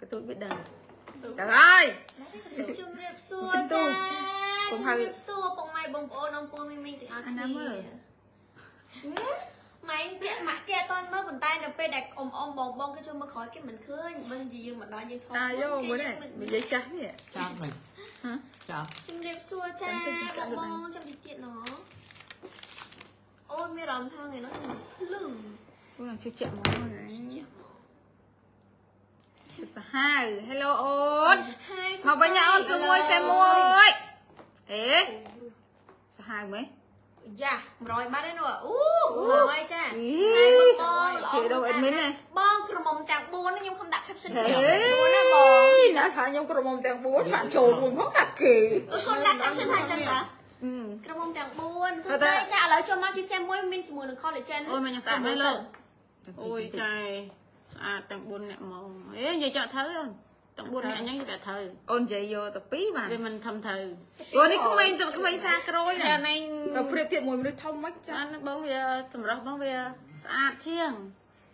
cái tôi biết đằng trời ơi chum riệp xua cha chum riệp xua bông mai bông bông ông cô mình tự ăn đi mày tiện mạ kia toàn mơ bàn tay được pe đặt ôm bông cái cho mơ khói cái mình khơi bên gì nhưng mà đó như thôi vô mới này mình giấy trắng vậy chào mình hả chào chum riệp xua cha bông trong đi tiện nó ôi mẹ làm thang này nó lửng cô làm chưa chẹo món này hai hello ôn mà bây giờ ôn xuống môi xem môi ế sao hai mấy dạ rồi ba đấy nữa rồi cha thì đâu em mến này bong cửa mông tàng buôn nhưng không đặt caption đã thả nhông cửa mông tàng buôn bạn trồn buồn khóc thật kì con đặt caption hay chân cả cửa mông tàng buôn sao sai cha lấy cho má khi xem môi mình chỉ muốn được kho để chân ôi mà nhà sạch mới lên ôi trời tầng buôn nè mong ế giờ chợ thơ không tầng buôn nè nhắn cho thơ ôn dậy vô tập pí mà vì mình thầm thơ rồi đi không may xa cối nè này rồi priệp thiệt mùi mình thông mất cha nó bóng về tầm đó bóng về sạch chiêng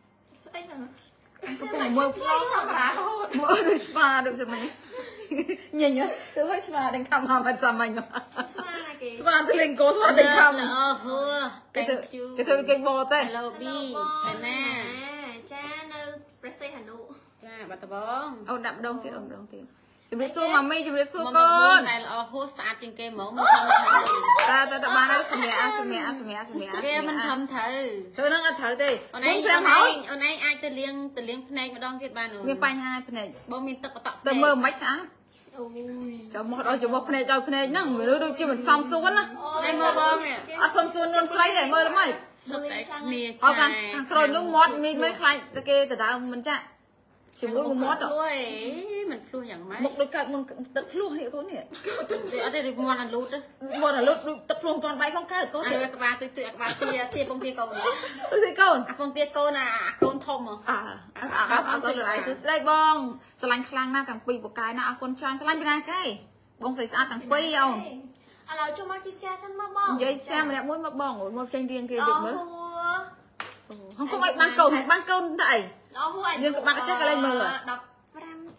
mùi mùi đôi spa được rồi mày nhìn nhá tôi thấy spa đánh thăm mà sao mày nhá spa thì lên cố spa đánh thăm cái thứ cái bò tê hello bi nè cha nơi Brazil Hà Nội cha bà tao bóng ô đậm đông thì chụp đẹp xua mami chụp đẹp xua con con này là hốt sạch trên cây mẫu ta đã bán nó sầm mẹ kia mình thầm thử tôi đang thử đi hôm nay ai từ liêng này mà đong kia bàn rồi miếng bánh hai này bông mình tập tôi mơ mấy xã cho một này đâu này nó người đôi chưa mình xong xuống á ai mơ bông nè xong xuống luôn slide để mơ lắm mày họ thằng rồi nước mót mình mới khai kia từ đó mình chạy chỉ mỗi một mót rồi mình fluอย่างmấy một đôi cạnh một tập flu hiệu có nè để ở đây được mua là lút đó mua là lút tập flu toàn bay không cái có thể các bạn tôi các bạn tia bông tia cầu tôi thấy con bông tia câu là con thông mà tôi lại đây bong slang khlang na càng pi một cái na con trai slang bên này cái bong sấy sạch càng pi không là cho má chia xe sân mơ bong dây xe mà đẹp mũi mà bong rồi mua tranh riêng kia được mới không có ai ban câu thầy nhưng các bạn chắc là lên mờ đọc ram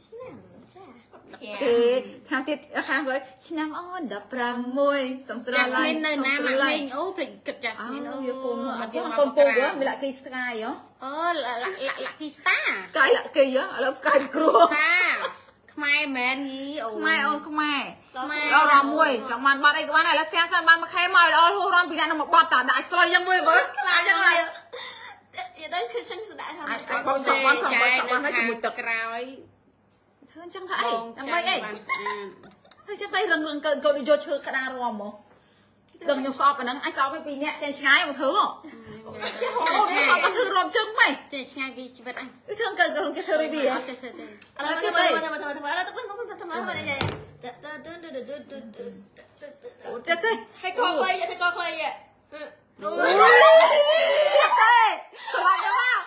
thì khang tiết khang với năm on đập ram môi xong rồi lại nơi nam mà mình ố phải kịch Jasmine con cô đó mới lại cây sky đó là cây star cái là cây đó là cái cua mai men gì mai on mai đâu ra môi trong màn bạn đây các bạn này là xe sang ban mà khai mời đó hô ram bị đàn một bọt tả đại soi trong môi với là như này vậy đấyคือฉันสุดได้ทำ bọn sọc nó chỉ một tập rồi thương chẳng phải làm mấy ấy thôi chắc đây lần cậu đi vô chơi cả đa rồi mà đừng nhục sọp mà anh sọp với pin nhẹ chơi gái một thứ không sọp có thứ rộm trứng mày chơi ngay vì vật anh thương cậu không chơi thơ đi à chết đây chết đây hay co khoai vậy co khoai vậy chết đây sao lại cho vào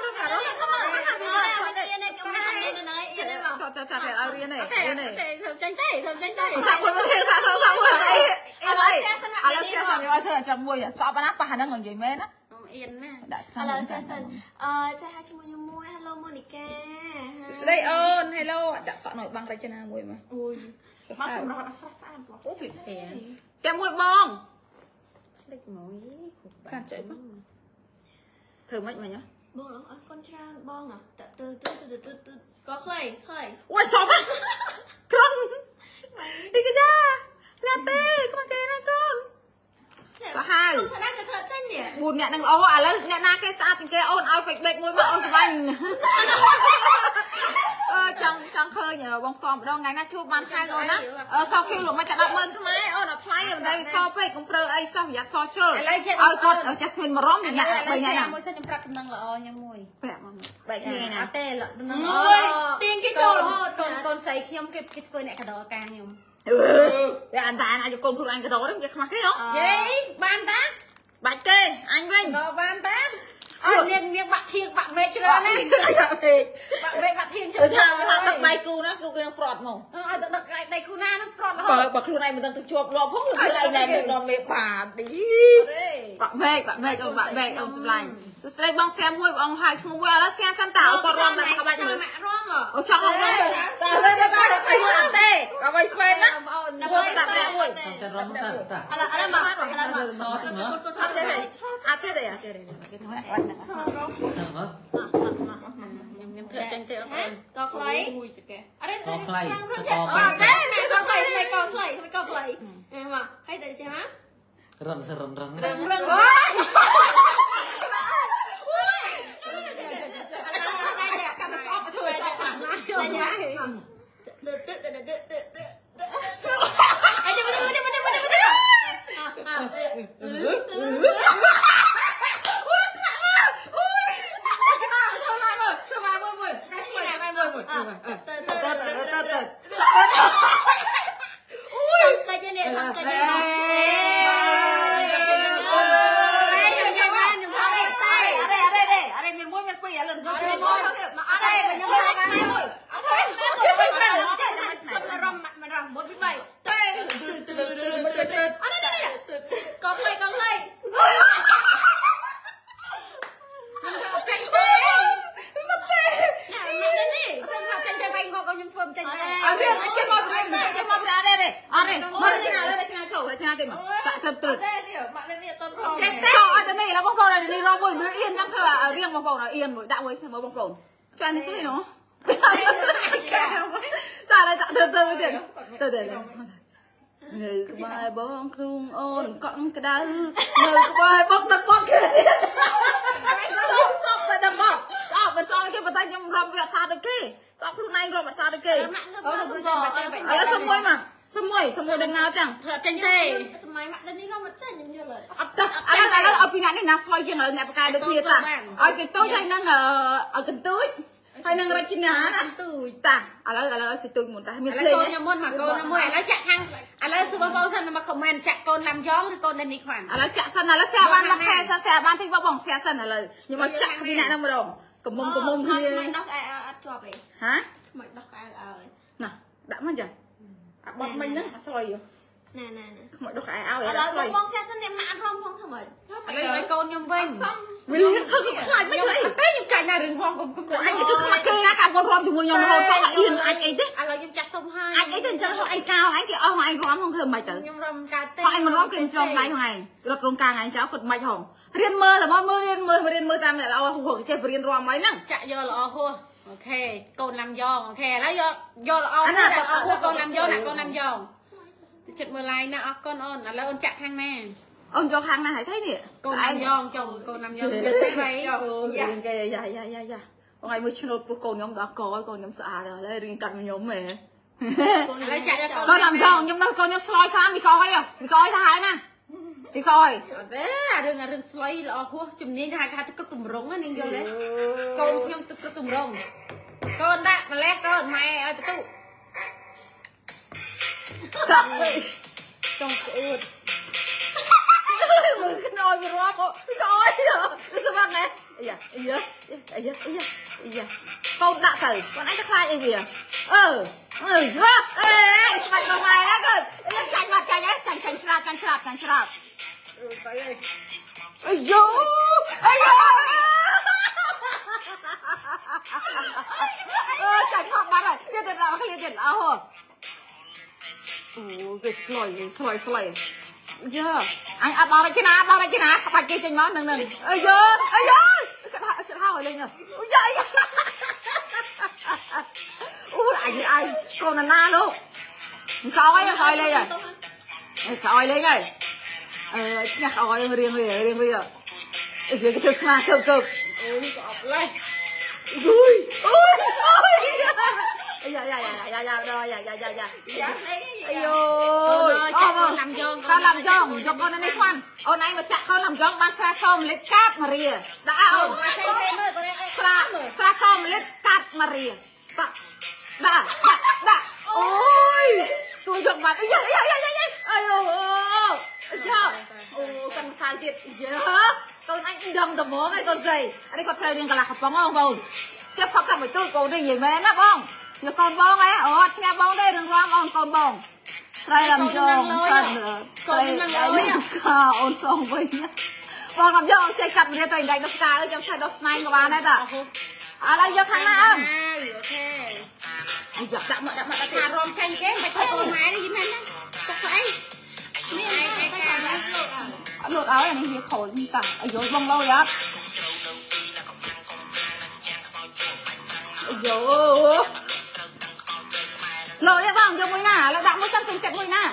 chặt này ở đây này thường tranh tay sao quên mất sao quên ấy là xe sang cho thôi cho mua vậy sao bán áp nó còn gì mến á yên nè hello Jason cha hai chimo nhung mui hello Monica đây ơn hello đã soạn nổi băng đây trên nào mui mà ui bác xong đó đã sát úp lịch xe xem mui bong lịch mối sao chạy bong thử mạnh mà nhá bong đó con trai bong à từ có khơi ui sao vậy con đi cái ra latte các bạn kêu nó con sao hai buồn nhẹ đang ó à là nhẹ na cái xa trên kia ôn ao phịch bệt môi mà ôn banh chẳng khơi nhờ bông phom đâu ngày nay chụp bàn hai rồi á sau khi luôn mà chặt đập mơn cái ôn ở thay ở đây so với cũng prơ ấy sao vậy so chơi con ở Jasmine mà róm mình nhẹ bây giờ nào môi xanh prắc nâng là nha môi bẹp mà bẹp nghe nè tê là tiên cái chỗ con say khi ông cái phơi này cả đó càng nhiều để anh ta anh cho con anh cái đó đấy cái mặt cái không vậy ban ta bạch kê anh Vinh ban ta riêng bạn thiêng bạn về chưa đấy bạn về bạn thiêng chưa thằng tập bài cu nó prọt mỏng tập đây cu na nó prọt bậc luôn này mình đang chuột lo phúc người này này mình lo mệt bà tí bạn về ông sập lành tôi sẽ bong xem môi ông hai mua môi đó xe san tạo còn ron là các bạn rồi អូចង់អត់ទេតាអីអត់ទេក៏បីឆ្វេងណាពួកដាក់តែមួយតែរំតាតាឥឡូវមកឥឡូវមកអត់ចេះទេអត់ចេះទេគេធ្វើអត់ហ្នឹងទៅមកខ្ញុំធ្វើចាញ់ទេអូនកខ្លីអត់ទេកខ្លីអត់ទេកខ្លីកខ្លីកខ្លីមកហើយតែចេះមករឹងរឹងអូយកាន់ស្អប់ធ្វើស្អប់ណាស់អីចាំដាក់មួយមើលបងប្អូនចានេះទេណូតាឡើយទៅទៀតនៅក្បែរបងគ្រូអូនកក់ក្ដៅនៅក្បែរបងទឹកបងគេសោកតែដល់មកអត់មិនសោកគេប៉ុន្តែខ្ញុំរំវាអត់សាទៅគេសោកខ្លួនឯងរំអត់សាទៅគេឥឡូវសុំមួយដឹងងើចឹងចាញ់ទេសម័យម៉ាក់ដេនេះរំអត់ចេះខ្ញុំយល់ហើយអត់ទៅឥឡូវឲ្យពីណានេះណាស្លោយជាងអ្នកបកែដូចគ្នាតាឲ្យសិទូចហើយនឹងឲ្យកន្ទួយហើយនឹងរចនាណាទូចតាឥឡូវឲ្យសិទូចមុនតាមានភ្លេងខ្ញុំមុនមកកូនមួយឥឡូវចាក់ខាងឥឡូវសួរបងប្អូនសិនមកខមមិនចាក់កូនឡាំយ៉ងឬកូនដេនេះខ្វាន់ឥឡូវចាក់សិនឥឡូវស្អាបានមកខែស្អាបានតិចបងស្អាសិនឥឡូវខ្ញុំមកចាក់ពីអ្នកហ្នឹងម្ដងកុំគ្នាដោះក្អែអត់ជាប់ទេហាខ្មិចដោះក្អែឲ្យណាដាក់មកចឹងអាបត់មិញហ្នឹងអត់ស្លុយណែខ្មោចដោះក្អែឲ្យឥឡូវបងស្អាសិនអ្នកម៉ាក់អត់រំផងធ្វើម៉េចឥឡូវឲ្យកូនខ្ញុំវិញវាលឿនធ្វើខ្លាចមិនទេខ្ញុំកាច់ណារឿងផងកុំអញទៅខ្លាចគេណាកាប់រំជាមួយខ្ញុំរហូតសោះអៀនអញអីទេឥឡូវខ្ញុំចាក់ទុំហើយអញអីទៅអញ្ចឹងហូតអញកោអញគេអស់អញរំផងធ្វើមិនទៅខ្ញុំរំកើតទេអញមិនរំគេច្រំដៃហ្នឹងឯងរត់រងការអញចោលគាត់មិនហងរៀនមើលតែមករៀនមើលតាមអ្នកល្អហួរចេះរៀនរំអីហ្នឹងចាក់យកល្អហួរអូខេកូនឡាំយ៉ងអូខេឥឡូវយកល្អហួរកូនឡាំយ៉ងណាកូនឡាំយ៉ងចិត្តមើលឡាយណាអរគុណអូនឥឡូវអូនចាក់ខាងណាអូនយកខាងណាហើយថៃនេះកូនឡាំយ៉ងចុងកូនឡាំយ៉ងទៅហើយយ៉ាគេយ៉ាបងឯងមើលឆ្នោតពោះកូនខ្ញុំដល់កឲ្យកូនខ្ញុំស្អាតហើយរៀងកាត់ខ្ញុំហ៎ឥឡូវចាក់កូនឡាំយ៉ងខ្ញុំនៅកូនខ្ញុំស្លោយខ្លាំងមីកអីមីកអីទៅហើយណាមីកអីអត់ទេរឿងស្លុយល្អហួសជំនាញថាទឹកគម្រងនាងយល់ទេកូនខ្ញុំទឹកគម្រងកូនដាក់ម្លេះកូនម៉ែឲ្យបន្ទុចង់ក្អួតមើលខ្នើយវារាប់កអីស្មាត់ណែយ៉ាកូនដាក់ទៅគាត់ឯងទៅខ្លាចអីវាអឺអេស្មាត់មកម៉ែណាកូនចាញ់មកចាញ់ឆ្លាតអាយូចាញ់មកបាត់ហើយទៀតទៅដល់គ្នាទៀតអោអូគេស្លុយយ៉ាអញអត់ដល់រចនាក្បាច់គេចេញមកនឹងអាយូគេដាក់ស្ហៅឲ្យលេងអូយ៉ាអូអញកូនណាលោកមិនចោលអីឲ្យលេងហើយក្រោយលេងហើយឈ្នះក្រោយរៀងវាវាគេធ្វើស្មាកើបអូក៏អត់លេះអូយយ៉ាយ៉ាលេងអាយូចាក់កូនឡាំយ៉ងយកកូននេះខ្វាន់អូនឯងមកចាក់កូនឡាំយ៉ងបានស្រាសមលិតកាត់ម៉ារីដាក់អូនស្រាសមលិតកាត់ម៉ារីដាក់អូយទួយយកបាត់យ៉ាអាយូអូកាន់ម្សៅទៀតយ៉ាកូនអញដឹងត្មងហើយកូនស្រីអានេះគាត់ត្រូវរៀងកន្លះកំប៉ុងបងប្អូនចេះផឹកតែមួយទូកូននេះនិយាយមែនណាបងយកកូនបងហ៎អូអត់ឈ្នះបងទេរឿងរំអូនកូនបងត្រៃឡាំយ៉ងសិនកូននឹងអើយអូនសងវិញបងឡាំយ៉ងចេះកាត់ម្រាទៅដៃដល់ស្កាចាំឆៃដល់ស្នែងក៏បានដែរតាឥឡូវយកខាងណាអូនអូខេ ai giật đậm thả rôm canh cái phải thay con máy đi chứ men chắc phải lột áo này gì khổ gì cả ở dưới bông lâu đó vô lột đi bằng vô mũi nè là đậm mới xăm từng chặt mũi nè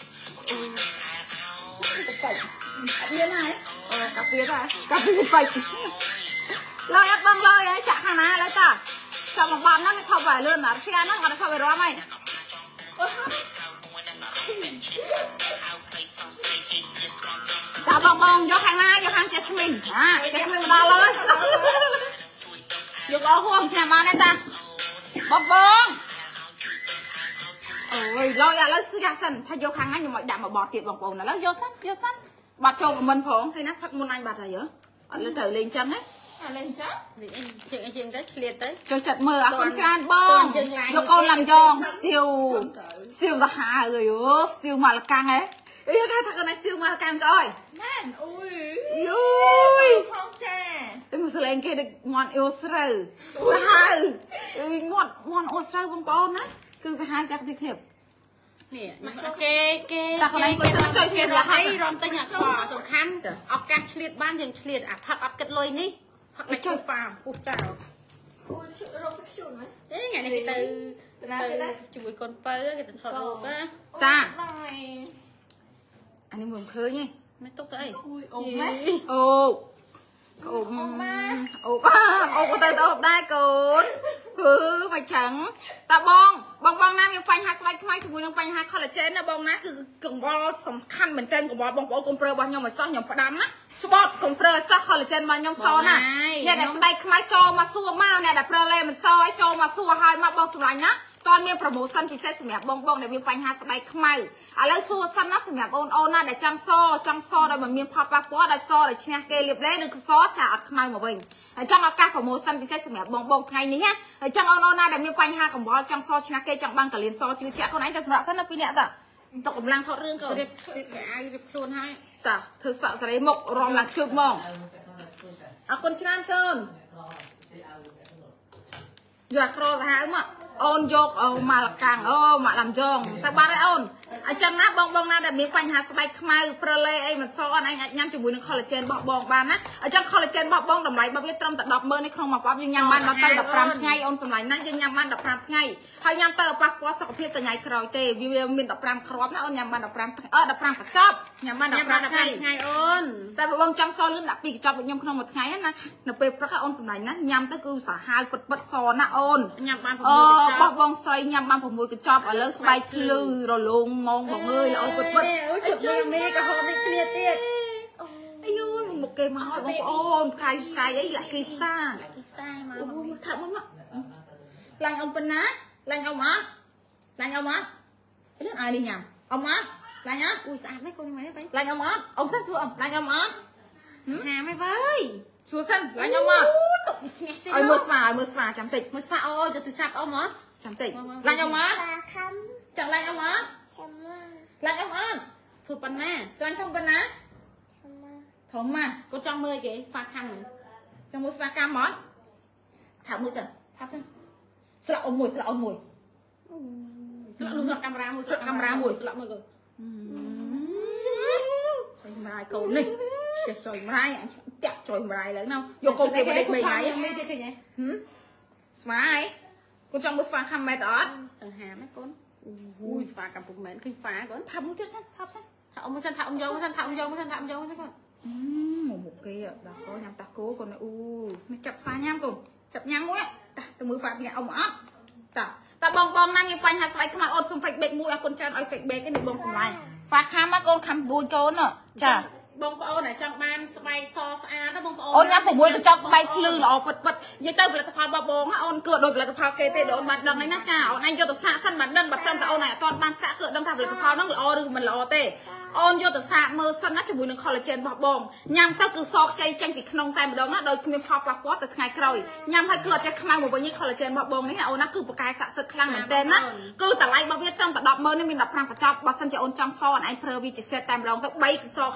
biết này cà phê phải lôi ép băng lôi ấy chặt hàng này lấy ta chọn một bàn nó cho vải luôn là xe nó còn cho vải đó mày ta bong bong vô hàng này vô hàng Jasmine Jasmine mà đo lên vô có hôm xem mà này ta bong bong ôi lôi à lấy sư gà sần thay vô hàng này nhưng mà đạm mà bọt tiệt bong bong là lấy vô sách bọt trâu của mình phỏng thì nó thật muốn anh bạt là dở anh lên thử lên chân ấy lên chắc thì chuyện cái liệt đấy cho chặt mờ à con trai bong cho con làm giòn siêu ra hà rồi siêu mà là căng ấy ý cái thằng này siêu mà là căng coi ui không cha em muốn lên kia được ngon yêu sờ ngon ô sờ bông bông á cứ ra hai cái clip nè ok ta còn anh có chơi thêm là hay rôm tay nhặt cỏสำคัญออกการเฉลี่ยบ้านอย่างเฉลี่ยอ่ะพับอัพกันเลยนี่พับไปช่วยฟาร์มปุ๊บจ้าเอ๊ะไงนี่từ chui con pơ cái tình thoại luôn á ta anh em muốn khơi nhỉ mấy tốt đấy ô có tay tao đây cồn cứ phải trắng ta bong namยังไปหาสไลด์ขึ้นมาช่วยยังไปหาคอลลาเจนนะบองนะคือกลุ่มบอลสำคัญเหมือนกันกับบอลบองโป๊กลุ่มเปลือกบอลยองเหมือนซ้อนยองประดำนะสปอร์ตกลุ่มเปลือกซักคอลลาเจนบอลยองซ้อนน่ะเนี่ยแต่สไลด์ขึ้นมาโจมาสู้มาเนี่ยแต่เปลือกเลยมันซ้อยโจมาสู้หายมาบองสไลด์นะตอนมีโปรโมชั่นพิเศษสำหรับบองเนี่ยมีไปหาสไลด์ขึ้นมาอะไรสู้สั้นนะสำหรับโอนน่ะแต่จังซ้อโดยมันมีพอปะปัวได้ซ้อได้ชนะเกลียบเล่นึกซ้อถ้าอัดขึ้นมาหมดเลยจังเอาการโปรโมชั่นพิเศษสำหรับบองไงนี่ฮะจังโอนน่ะแต่มีไปหาของบอลจังซ้อชนะเกจังบังกับเลียนซ้อจื้อแจ๊กคนไหนแต่สำหรับสั้นนะปีเนี้ยต่ะตกกำลังทอดเรื่องก่อนเรียบไอ้เรียบชวนให้ต่ะเธอสไลด์หมกรอมหลักชุดมองเอาคนชนะเกินอยากรอหามั้งโอนยกมาละกังมาลำจงแต่บ้านไอ้โอนจังนะบองนะแต่มีปัญหาสบายขมายเปรย์ไอ้มันซ้อนไอ้ย้ำจมูกนึงคอลลาเจนบองบ้านนะจังคอลลาเจนบองดำไหลบางเวทตรมแต่ดอกเบอร์ในคลองมาปั๊บยังยำมันมาเตยดับปรามไงโอนสมัยนั้นยังยำมันดับปรามไงพยายามเตยปักวัดสกปรกแต่ไงครอยเตวิวมินดับปรามครอบนะโอนยำมันดับปรามดับปรามกระจอบยำมันดับปรามไงโอนแต่บางจังซ้อนลื่นดับปีกจอบยำขนมหมดไงนะนับเปย์พระโอนสมัยนั้นยำแต่คือสาหายปัดซ้อนนะโอนยำมันบองซอยยำบางผมมวยกระจอบเอาแล้วสบายพลือเราลงมองของเงยเราเปิดจุดมีกระหอบในเคลียร์เตี้ยไอ้ยูมันmột cái máu bองโอนใครấy lại kỳ star mà thật lắm ạ lành ông bên á lành ông á ai đi nhầm ông á lành á ui sạch mấy con máy vậy lành ông á ông sát xuống lành ông á hà mấy với xuống sân lành ông á ơi mưa xả chấm tịch mưa xả ôi từ sạp ông á chấm tịch lành ông á chẳng lành ông á lành ông á thuộc bắn nè sao không bên á thốn mà con trong 10 cái pha khăn này trong một pha cam món thảo mùi dần thắp lên sợ ông mùi sợ camera mùi sợ mùi rồi xoay mài cầu này chạy xoay mài chặt xoay mài lấy nào vô con kia mà đây mày ấy smile con trong một pha khăm mệt đó sẵn hà mấy con ui pha cầm phục mến khi phá con thắp một chút xanh thắp ông vô con một kia đó có nhắm ta cố con này mày chặt phá nhám cùng chặt nhám mũi từ mũi phá nhà ông á ta bong năng như quanh hạt xoay mà ôn xong phạch bệt mũi con chân ơi phạch bệt cái này bong xong lại phá khám á con khám vui con nè chả bong bóng này trong ban bay so xa đó bong ôn nhắm của mũi cái trong bay lư là bật như tao là tập phá bong á ôn cửa đôi là tập phá kê tê ôn mặt đằng này nát chả ôn anh vô tập xạ sân bản đằng bật tâm ta ôn này toàn ban xạ cửa đâm thằng là tập phá nó là o được mình là o tê ôn vô tập xạ mơ sân nát cho mũi nó kho là trên bong nhắm tao cứ so xây tranh bị nông tay mà đó nó đôi khi mình phá qua quá từ ngày cày nhắm hai cửa chắc mang một bao nhiêu kho là trên bong này ôn nó cứ một cái xạ sực khăng mình tên á cứ tập lại bao viết tâm tập đọc mơ nên mình đọc răng phải chọc bật sân cho ôn trong so anh prơ vi chỉ xe tay mà đó tao bay so khăng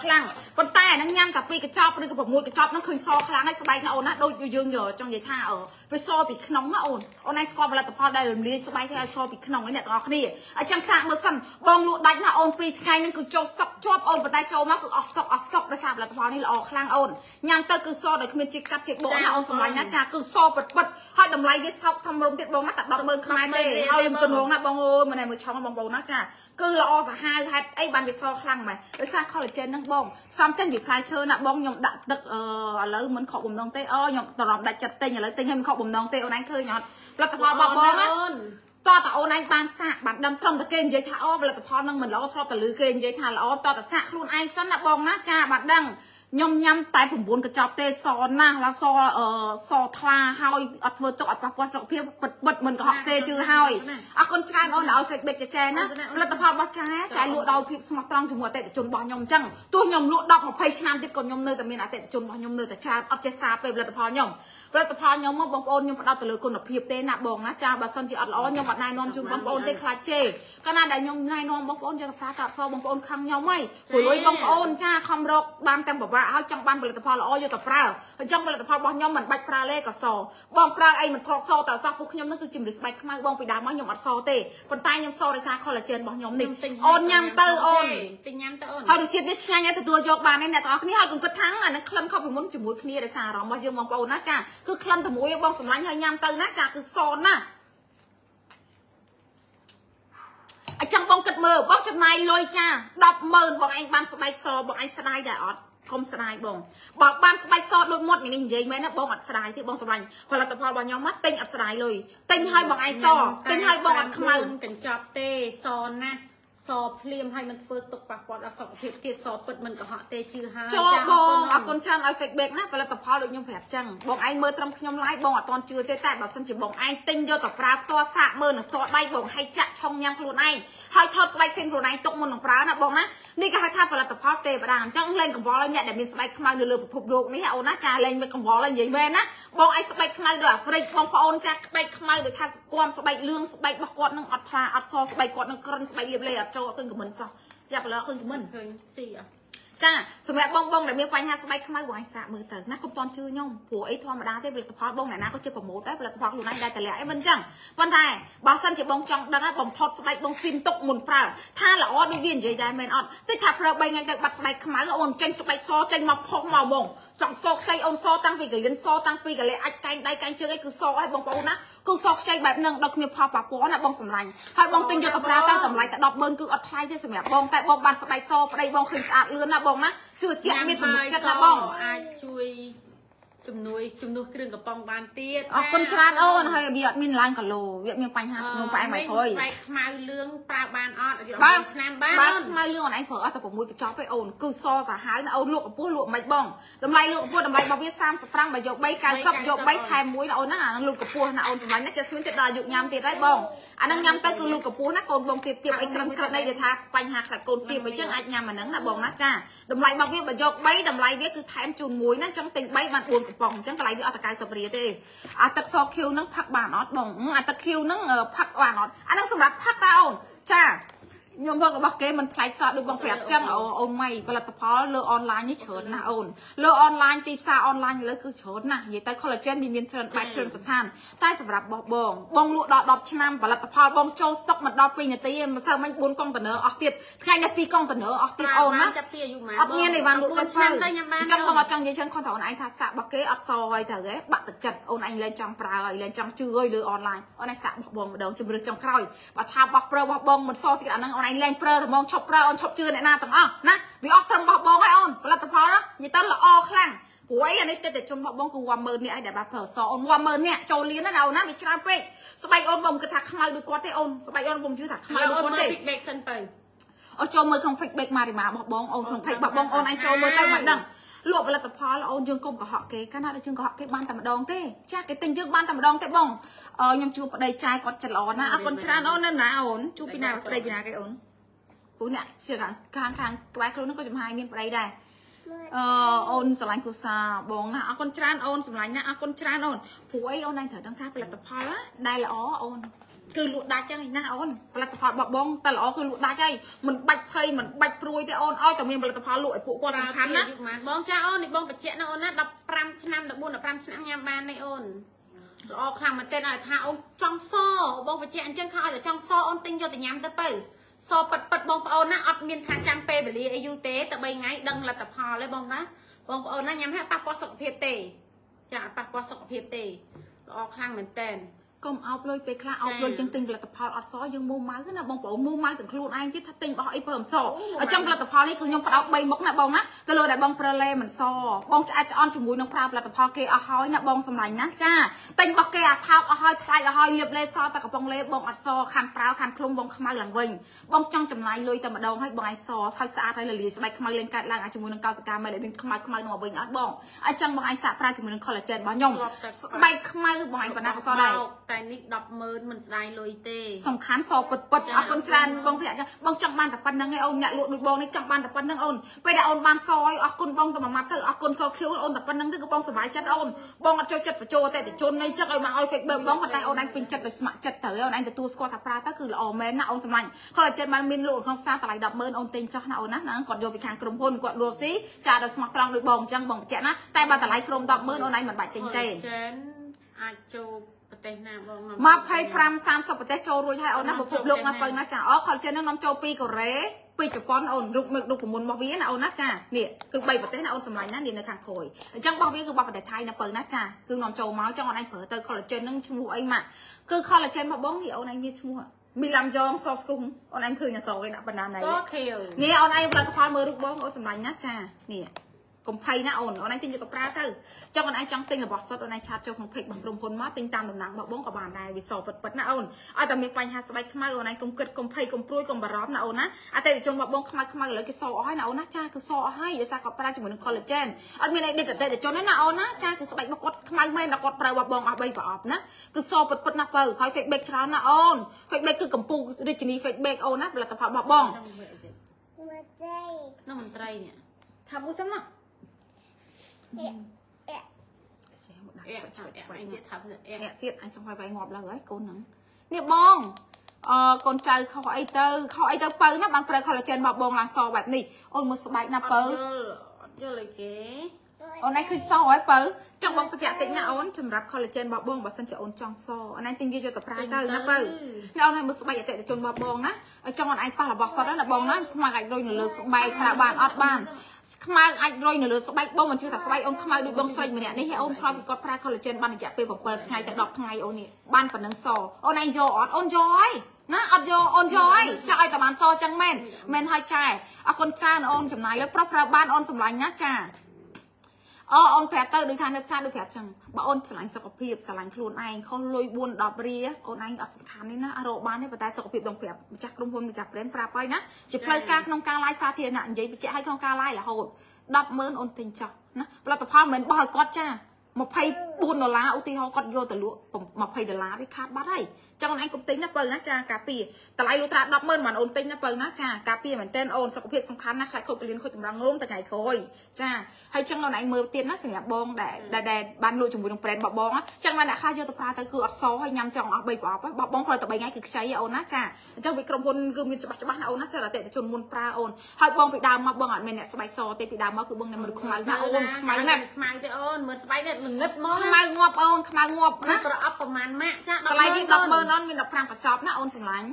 ប៉ុន្តែអានឹងញ៉ាំតែ2កញ្ចប់ឬក៏6កញ្ចប់ហ្នឹងឃើញសខ្លាំងហើយស្បែកណាអូនណាដូចយើងចង់និយាយថាវាសពីក្នុងណាអូនឯងស្គាល់ផលិតផលដែលរំលាយស្បែកឲ្យសពីក្នុងឯអ្នកទាំងអស់គ្នាអញ្ចឹងសាកមើលសិនបងលក់ដាច់ណាអូន2ថ្ងៃហ្នឹងគឺចូលស្តុកជាប់អូនប៉ុន្តែចូលមកគឺអស់ស្តុកដោយសារផលិតផលនេះល្អខ្លាំងអូនញ៉ាំទៅគឺសដោយគ្មានជាតិកាត់ជាតិបកណាអូនសម្លាញ់ណាចាគឺសពិតហើយតម្លៃវាស្ថោកធំរំទៀតបងណាតែ100000ខ្មែរទេហើយទំនងណាបងអូយមិនឯមើលឆុងបងប្អូនណាចាគឺល្អសាហាវហេតុអីបានវាសខ្លាំងម៉េចដោយសារ collagen ហ្នឹងបងផ្សំចេញពីផ្លែឈើណាបងខ្ញុំដាក់ទឹកឥឡូវមិនខកបំណងទេខ្ញុំតរំដាច់ចិត្តទិញឥឡូវទិញឲ្យមិនខកបំណងទេអូនឯងឃើញអត់ផលិតផលរបស់បងណាតតអូនឯងបានសាកបានដឹងត្រឹមតែគេនិយាយថាផលិតផលហ្នឹងមិនល្អធ្លាប់តែឮគេនិយាយថាល្អតតសាកខ្លួនឯងសិនណាបងណាចាបានដឹងខ្ញុំញ៉ាំតែ9កញ្ចប់ទេសណាស់ឡាសថ្លាហើយអត់ធ្វើទុកអត់ប៉ះពាល់សុខភាពពិតមិនកុហកទេជឿហើយអរគុណច្រើនអូនឲ្យ feedback ចែណាផលិតផលរបស់ចែលក់ដោយភាពស្មោះត្រង់ជាមួយអតិថិជនរបស់ខ្ញុំអញ្ចឹងទោះខ្ញុំលក់10 20ឆ្នាំទៀតក៏ខ្ញុំនៅតែមានអតិថិជនរបស់ខ្ញុំនៅតែច្រើនអត់ចេះសារពេលផលិតផលខ្ញុំមកបងប្អូនខ្ញុំផ្ដោតទៅលើគុណភាពទេណាបងណាចាបើសិនជាអត់ល្អខ្ញុំអត់ណែនាំជូនបងប្អូនទេខ្លាចជេរកាលណាដែលខ្ញុំណែនាំបងប្អូនយកទៅប្រើកាត់សបងប្អូនខឹងខ្ញុំហីព្រោះលុយបងប្អូនចាខំរកបានតែពិបាកហើយចង់បានផលិតផលល្អយកទៅប្រើអញ្ចឹងផលិតផលរបស់ខ្ញុំមិនបាច់ប្រើលេក៏សបងប្រើអីមិនធ្លាប់សតែសោះពួកខ្ញុំនឹងគឺជំនឿស្បែកខ្មៅបងពីដើមមកខ្ញុំអត់សទេប៉ុន្តែខ្ញុំសដោយសារ collagen របស់ខ្ញុំនេះអូនញ៉ាំទៅអូនទិញញ៉ាំទៅអូនហើយរសជាតិនេះឆ្ងាញ់ហើយទទួលយកបានទេអ្នកទាំងអស់គ្នាហើយកុំគិតថាអានឹងក្លិនខុសពីមុនជាមួយគ្នាដោយសារអារម្មណ៍របស់យើងបងប្អូនណាចាគឺក្លិនតែមួយបងសម្លាញ់ហើយញ៉ាំទៅណាចាគឺសណាអញ្ចឹងបងគិតមើលបងចំណាយលុយចា100000បងឯងបានស្បែកសបងឯងស្ដាយដែរអត់កុំស្ដាយបងបើបានស្បែកសដូចមាត់នេះនិយាយមែនណាបងអត់ស្ដាយទេបងសម្លាញ់ផលិតផលរបស់ខ្ញុំមកទិញអត់ស្ដាយលុយទិញឲ្យបងឯងសទិញឲ្យបងអត់ខ្មៅកញ្ចប់ទេសណាសភ្លាមឲ្យมันធ្វើទុកប៉ះពាល់ដល់សុខភាពទៀតសពិតមិនកុហកទេជឿហើយចាបងអរគុណច្រើនឲ្យ feedback ណាផលិតផលដូចខ្ញុំប្រាប់ចឹងបងឯងមើលត្រឹមខ្ញុំ live បងអត់ទាន់ជឿទេតែបើសិនជាបងឯងទិញយកទៅប្រើផ្ទាល់សាកមើលនឹងផ្ទាល់ដៃបងឲ្យចាក់ឆុងញ៉ាំខ្លួនឯងហើយថតស្បែកសៀនខ្លួនឯងទុកមុននឹងប្រើណាបងណានេះគេហៅថាផលិតផលទេវតាអញ្ចឹងលេងកង្វល់ឲ្យអ្នកដែលមានស្បែកខ្មៅនៅលើពិភពលោកនេះអូនណាចាលេងមួយកង្វល់ឲ្យនិយាយមែនណាបងឯងស្បែកខ្មៅដូចអាហ្វ្រិកបងប្អូនចាស្បែកខ្មៅដូចថាស្គមស្បែកលឿងស្បែករបស់គាត់នឹងអត់ថ្លាអត់សស្បែកគាត់នឹងក្រិនស្បែកលាបលេអត់ចូលអត់ឃើញខមមិនសោះយ៉ាប់ឡោឃើញមិនឃើញស៊ីអត់ចាសម្រាប់បងដែលមានបញ្ហាស្បែកខ្មៅបងឯងសាកមើលទៅណាកុំតន់ជឿខ្ញុំព្រោះអីធម្មតាទេផលិតផលបងអ្នកណាក៏ជាប្រម៉ូទដែរផលិតផលខ្លួនឯងដែរតម្លាក់អីមិនអញ្ចឹងប៉ុន្តែបើសិនជាបងចង់ដឹងបងថតស្បែកបងស៊ីនទុកមុនប្រើថាល្អដូចវានិយាយដែរមែនអត់តិចថាប្រើ3ថ្ងៃទៅបាត់ស្បែកខ្មៅអូនចេញស្បែកសចេញមកផុសមកបងចង់សខ្ចីអូនសតាំងពីកលៀនសតាំងពីកលិអាចកែងដៃកែងជើងអីគឺសឲ្យបងប្អូនណាគឺសខ្ចីបែបហ្នឹងដល់គ្មានផលប៉ះពាល់ណាបងសម្លាញ់ហើយបងទិញយកទៅប្រើទៅតម្លៃតែ100000គឺអត់ថ្លៃទេសម្រាប់បងតែបងបានស្បែកសប្តីបងឃើញស្អាតលឿនណាបងណាជឿជាក់មានទំនុកចិត្តណាបងអាចជួយជំនួសគ្រឿងកំប៉ុងបានទៀតអរគុណច្រើនអូនហើយវាអត់មានឡើងគីឡូវាមានបញ្ហាក្នុងផ្អែមមកក្រោយស្បែកខ្មៅលឿងប្រើបានអត់បានឆ្នាំបានខ្មៅលឿងអូនឯងប្រើអត់តែ6កញ្ចប់ទេអូនគឺសសាហាវណាអូនលក់កំពស់លក់មិនបងតម្លៃលក់កំពស់តម្លៃរបស់វា35បើយក3 90យក3ថែម1ណាអូនណាអានឹងលក់កំពស់ណាអូនសម្លាញ់ណាចិត្តស្មានចិត្តដល់យកញ៉ាំទៀតហើយបងអានឹងញ៉ាំទៅគឺលក់កំពស់ណាកូនបងទៀបអីក្រិនអីដែលថាបញ្ហាខ្លាចកូនទៀបអីចឹងអាចញ៉ាំអានឹងណាបងណាចាតម្លៃរបស់វាបើយក3តម្លៃវាគឺថែមជូន1ណាចឹងទិញ3បាន4កំប៉ុងចឹងតម្លៃវាអត់តែ90រៀលទេអាទឹកសខៀវហ្នឹងផឹកបានអត់បងអាទឹកខៀវហ្នឹងផឹកបានអត់អាហ្នឹងសម្រាប់ផឹកតាអូនចាខ្ញុំផឹករបស់គេមិនប្លែកសោះដូចបងប្រាប់ចឹងអូនម៉ៃផលិតផលលើអនឡាញនេះច្រើនណាស់អូនលើអនឡាញទីផ្សារអនឡាញឥឡូវគឺច្រើនណាស់និយាយទៅ collagen វាមានច្រើនបែបច្រើនស្ថានតែសម្រាប់បងលក់ដល់10ឆ្នាំផលិតផលបងចូលស្តុកមិនដល់2នាទីទេមិនសូវមិញ4កុងតឺន័រអស់ទៀតថ្ងៃនេះ2កុងតឺន័រអស់ទៀតអូនណាអត់មានអីបានលក់ទៅឆ្នាំទៅចឹងបងអត់ចង់និយាយចឹងគាត់ថាអូនឯងថាសាក់របស់គេអត់សហើយទៅហ៎បាក់ទឹកចិត្តអូនឯងលែងចង់ប្រើហើយលែងចង់ជឿហើយលើអនឡាញអូនឯងសាក់របស់បងម្ដងជំរឿសចុងក្រោយបើថាបោះប្រើរបស់បងមិនសទៀតអាហ្នឹងអូនឯងលែងប្រើតែមកឈប់ប្រើអូនឈប់ជឿអ្នកណាទាំងអស់ណាវាអស់ត្រឹមរបស់បងហើយអូនផលិតផលណានិយាយទៅល្អខ្លាំងព្រោះអីអានេះតិចជនរបស់បងគឺ10000នេះឯងដែលបាត់ប្រើសអូន10000នេះចូលលៀនណាអូនណាវាច្រើនពេកស្បែកអូនបងគិតថាខ្មៅដូចគាត់ទេអូនស្បែកអូនបងជឿថាខ្មៅដូចគាត់ទេ feedback សិនទៅអូចូលមើលក្នុង feedback ម៉ារីម៉ារបស់បងអូនក្នុង page របស់បងអូនឯងចូលមើលទៅមិនដឹងលក់ផលិតផលអូនយើងកុំកុហកគេកាលណាដែលយើងកុហកគេបានតែម្ដងទេចាគេទិញយើងបានតែម្ដងទេបងខ្ញុំជួបប្តីចាយគាត់ចិត្តល្អណាអរគុណច្រើនអូននៅណាអូនជួបពីណាប្តីពីណាគេអូនព្រោះអ្នកជាខាងក្បែរខ្លួនហ្នឹងក៏ចំហាយមានប្តីដែរអូនស្រឡាញ់គូសាបងណាអរគុណច្រើនអូនស្រឡាញ់ណាអរគុណច្រើនអូនព្រោះអីអូនឯងត្រូវដឹងថាផលិតផលដែលល្អអូនគឺលក់ដាច់ចឹងណាអូនផលិតផលរបស់បងតែល្អគឺលក់ដាច់ហើយមិនបាច់ភ័យមិនបាច់ព្រួយទេអូនឲ្យតែមានផលិតផលលក់ឲ្យពួកគាត់សំខាន់ណាបងចាអូននេះបងបញ្ជាក់ណាអូនណា15ឆ្នាំ14 15ឆ្នាំញ៉ាំបាននេះអូនល្អខ្លាំងមែនទែនឲ្យថាអូនចង់សបងបញ្ជាក់អញ្ចឹងថាឲ្យតែចង់សអូនទិញយកទៅញ៉ាំទៅទៅសប៉ិតបងប្អូនណាអត់មានថាចាំពេលវេលាអីយូរទេតែ3ថ្ងៃដឹងលទ្ធផលទេបងណាបងប្អូនណាញ៉ាំហើយប៉ះពាល់សុខភាពទេចាប៉ះពាល់សុខភាពទេល្អខ្លាំងមែនទែនកុំអោបលុយពេលខ្លះអោបលុយចឹងទិញផលិតផលអត់សយើងមូម៉ៅណាបងប្អូនមូម៉ៅទាំងខ្លួនឯងទៀតថាទិញបោះអីព្រមសអញ្ចឹងផលិតផលនេះគឺខ្ញុំផ្ដោត3មុខណាបងណាទៅលើដែលបងប្រើលេមិនសបងឆ្អែតឆ្អន់ជាមួយនឹងប្រើផលិតផលគេអស់ហើយណាបងសម្លាញ់ណាចាទិញបោះគេអាថោកអស់ហើយថ្លៃអស់ហើយលាបលេសតែកំប៉ុងលេបងអត់សខានប្រើខានឃ្លុំបងខ្មៅឡើងវិញបងចង់ចំណាយលុយតែម្ដងហើយបងឲ្យសហើយស្អាតហើយលលាយស្បែកខ្មៅលេងកាត់ឡើងជាមួយនឹងកោសិកាមែនលេងខ្មៅនោះវិញអត់បងអញ្ចឹងបងឲ្យសាកប្រើជាមួយនឹង collagen របស់ខ្ញុំស្បែកខ្មៅបងឲ្យបណ្ណាក៏សដែរតែនេះ100000មិនស្ដាយលុយទេសំខាន់សពិតអរគុណច្រើនបងប្រាក់បងចង់បានតែប៉ុណ្្នឹងឯងអូនអ្នកលក់ដូចបងនេះចង់បានតែប៉ុណ្្នឹងអូនពេលដែលអូនបានសឲ្យអរគុណបងទៅមួយម៉ាត់ទៅអរគុណសខៀវអូនតែប៉ុណ្្នឹងទៅគឺបងសុបាយចិត្តអូនបងអត់ចូលចិត្តបញ្ចូលអតិថិជនអីចឹងឲ្យមកឲ្យ Facebook បងប៉ុន្តែអូនឯងពេញចិត្តដោយស្ម័គ្រចិត្តទៅអូនឯងទទួលស្គាល់ថាប្រើទៅគឺល្អមែនណាអូនសម្លាញ់គាត់ចិត្តបានមានលក់ក្នុងផ្សារតម្លៃ100000អូនទិញចោះណាអូនណាគាត់យកពីខាងក្រុមហ៊ុនគាត់រស់ស៊ីចាដល់ស្ម័គ្រត្រង់ដូចបងអញ្ចឹងបងបញ្ជាក់ណាតែបើតម្លៃក្រុម100000អូនឯងមិនបាច់ទិញទេអាចចូលប្រទេសណាបង25 30ប្រទេសចូលរួចហើយអូនណាពិភពលោកណាបើណាចាអូ collagen នឹងនាំចូលពីកូរ៉េពីជប៉ុនអូនរូបមន្តរបស់វាណាអូនណាចានេះគឺ3ប្រទេសណាអូនសម្លាញ់ណានេះនៅខាងក្រោយអញ្ចឹងរបស់វាគឺរបស់ប្រទេសថៃណាបើណាចាគឺនាំចូលមកចង់អូនឯងប្រើទៅ collagen នឹងឈ្មោះអីម៉ាក់គឺ collagen របស់បងនេះអូនឯងមានឈ្មោះមីឡាំយ៉ងសស្គងអូនឯងឃើញអសគេដាក់បណ្ណាណៃនេះអូនឯងផលិតផលមើលរូបបងអូនសម្លាញ់ណាចានេះកុំភ័យណាអូនឯងទិញយកទៅប្រើទៅចង់អូនឯងចង់ទិញរបស់សុទ្ធអូនឯងឆាតចូលក្នុង page របស់ក្រុមហ៊ុនមកទិញតាមតំណែងរបស់បងក៏បានដែរវាសពិតណាអូនឲ្យតែមានបញ្ហាស្បែកខ្មៅអូនឯងកុំគិតកុំភ័យកុំព្រួយកុំបារម្ភណាអូនណាអតិថិជនរបស់បងខ្មៅឥឡូវគេសអស់ហើយណាអូនណាចាគឺសអស់ហើយដោយសារគាត់ប្រើជាមួយនឹង collagen អត់មានអីដេកអតិថិជនទេណាអូនណាចាគឺស្បែករបស់គាត់ខ្មៅមែនដល់គាត់ប្រើរបស់បងអស់3ប្រអប់ណាគឺសពិតណាបើហើយ fake back ច្រើនណាអូន fake back គឺកំពូលរាជនី fake back អូនណាផលិតផលរបស់បងនោះមន្ត្រីនេះថាមួយចឹងណាទៀតអញចង់ឲ្យងាប់ឡើងហើយកូនហ្នឹងនេះបងកូនចៅខុសអីទៅបើណាបានប្រើ collagen របស់បងឡើងសបែបនេះអូនមើលស្បែកណាបើអត់យល់អីគេអូនឯងឃើញសហើយបើចង់បងបញ្ជាក់តិចណាអូនសម្រាប់ collagen របស់បងបើសិនជាអូនចង់សអូនឯងទិញវាយកទៅប្រើទៅណាបើអូនឯងមើលស្បែកអតិថិជនរបស់បងណាចង់អូនឯងប៉ះរបស់សុទ្ធណាបងណាខ្មៅអាចរុយនៅលើស្បែកប្រើបានអត់បានខ្មៅអាចរុយនៅលើស្បែកបងមិនជឿថាស្បែកអូនខ្មៅដូចបងស្រីម្នាក់នេះអូនខ្លោចពីគាត់ប្រើ collagen បានរយៈពេល7ថ្ងៃទៅ10ថ្ងៃអូននេះបានប៉ុណ្ណឹងសអូនឯងយកអត់អូនយកហើយណាអត់យកអូនយកហើយចាឲ្យតែបានសចឹងមែនហើយចែអរគុណច្រើនអូនចំណាយលើប្រុសប្រើបានអូនសម្លាញ់ណាចាអូនប្រាប់ទៅដូចថានៅផ្សារដូចប្រាប់ចឹងបើអូនស្រឡាញ់សុខភាពស្រឡាញ់ខ្លួនឯងខុសលុយ4 10រៀលអូនឯងអត់សំខាន់ទេណារកបានទេប៉ុន្តែសុខភាពបងប្រាប់ម្ចាស់ក្រុមហ៊ុនម្ចាស់ brand ប្រាប់ហើយណាជាផ្លូវការក្នុងការ live សាធារណៈនិយាយបញ្ជាក់ឲ្យក្នុងការ live រហូត100000អូនទិញចោះណាផលិតផលមិនបោះឲ្យគាត់ចា$24ឧទាហរណ៍គាត់យកទៅលក់$20ទេខាតបាត់ហើយចង់អូនឯងកុំទិញណាបើណាចាការពារតម្លៃលុយត្រា100000មិនអូនទិញណាបើណាចាការពារមែនតើអូនសុខភាពសំខាន់ណាខ្លាចខូចពលានខូចតម្រង់រួមថ្ងៃក្រោយចាហើយចឹងអូនឯងមើលទៀតណាសម្រាប់បងដែលបានលក់ជាមួយនឹង brand របស់បងចឹងមកអ្នកខ្លះយកទៅប្រើទៅគឺអត់សហើយញ៉ាំចង់អស់3ប្រអប់បោះបងប្រើតែ3ថ្ងៃគឺខ្ចីអូនណាចាអញ្ចឹងវាក្រុមហ៊ុនគឺមានច្បាស់ណាអូនណាសិស្សអតិថិជនមុនប្រើអូនហើយបងពីដើមមកបងអត់មានអ្នកស្បែកសទេពីដើមមកគឺបងនៅមើលខ្មៅណាអូនខ្មៅណាស់ខ្មៅទេអូនមើលស្បែកនេះល្ងឹតមកខ្មៅងាប់អូនខ្មៅងាប់ណាប្រអប់ប្រហែលម៉ាក់ចាតម្លៃនេះ100000អូនមាន15កញ្ចប់ណាអូនស្រឡាញ់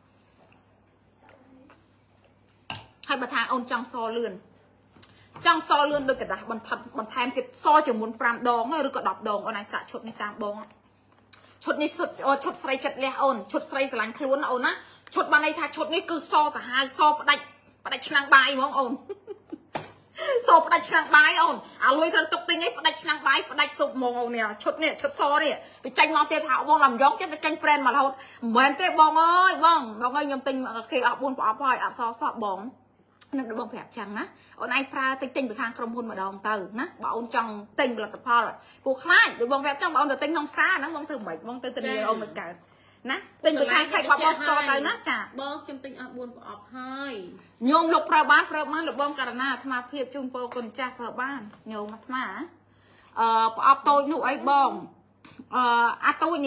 ហើយបើថាអូនចង់សលឿនដូចกระดาษបន្ថែមទៀតសជាមុន5ដងឬក៏10ដងអូនឯងសាកឈុតនេះតាមបងឈុតនេះឈុតស្រីចិត្តលះអូនឈុតស្រីស្រឡាញ់ខ្លួនអូនណាឈុតបានន័យថាឈុតនេះគឺសសាហាវសផ្ដាច់ឆ្នាំងបាយហ្មងអូនសផ្ដាច់ឆ្នាំងបាយអូនអាលុយត្រូវទុកទិញឯងផ្ដាច់ឆ្នាំងបាយផ្ដាច់ស៊ុបហ្មងអូននេះឈុតសនេះវាចាញ់មកទៀតថាបងឡំយ៉ងចិត្តតែចាញ់ប្រេនមករហូតមិនមែនទេបងអើយបងខ្ញុំទិញគេអស់4ប្រអប់ហើយអត់សោះបងនឹងបងប្រាប់ចឹងណាអូនឯងប្រើទិញពីខាងក្រុមហ៊ុនម្ដងទៅណាបើអូនចង់ទិញផលិតផលពួកខ្លាចដូចបងប្រាប់ចឹងបើអូនទៅទិញក្នុងផ្សារហ្នឹងបងធ្វើមិនបងទៅធានាអូនមិនកើតណាទិញពីខាងខេត្តបបោះតទៅណាចាបងខ្ញុំទិញអស់4ប្រអប់ហើយញោមលោកប្រើបានលោកបងករណាអាត្មាភាពជូនពរគុណចាស់ប្រើបានញោមអាត្មាប្រអប់តូចនោះអីបងអាតូចនេះហ៎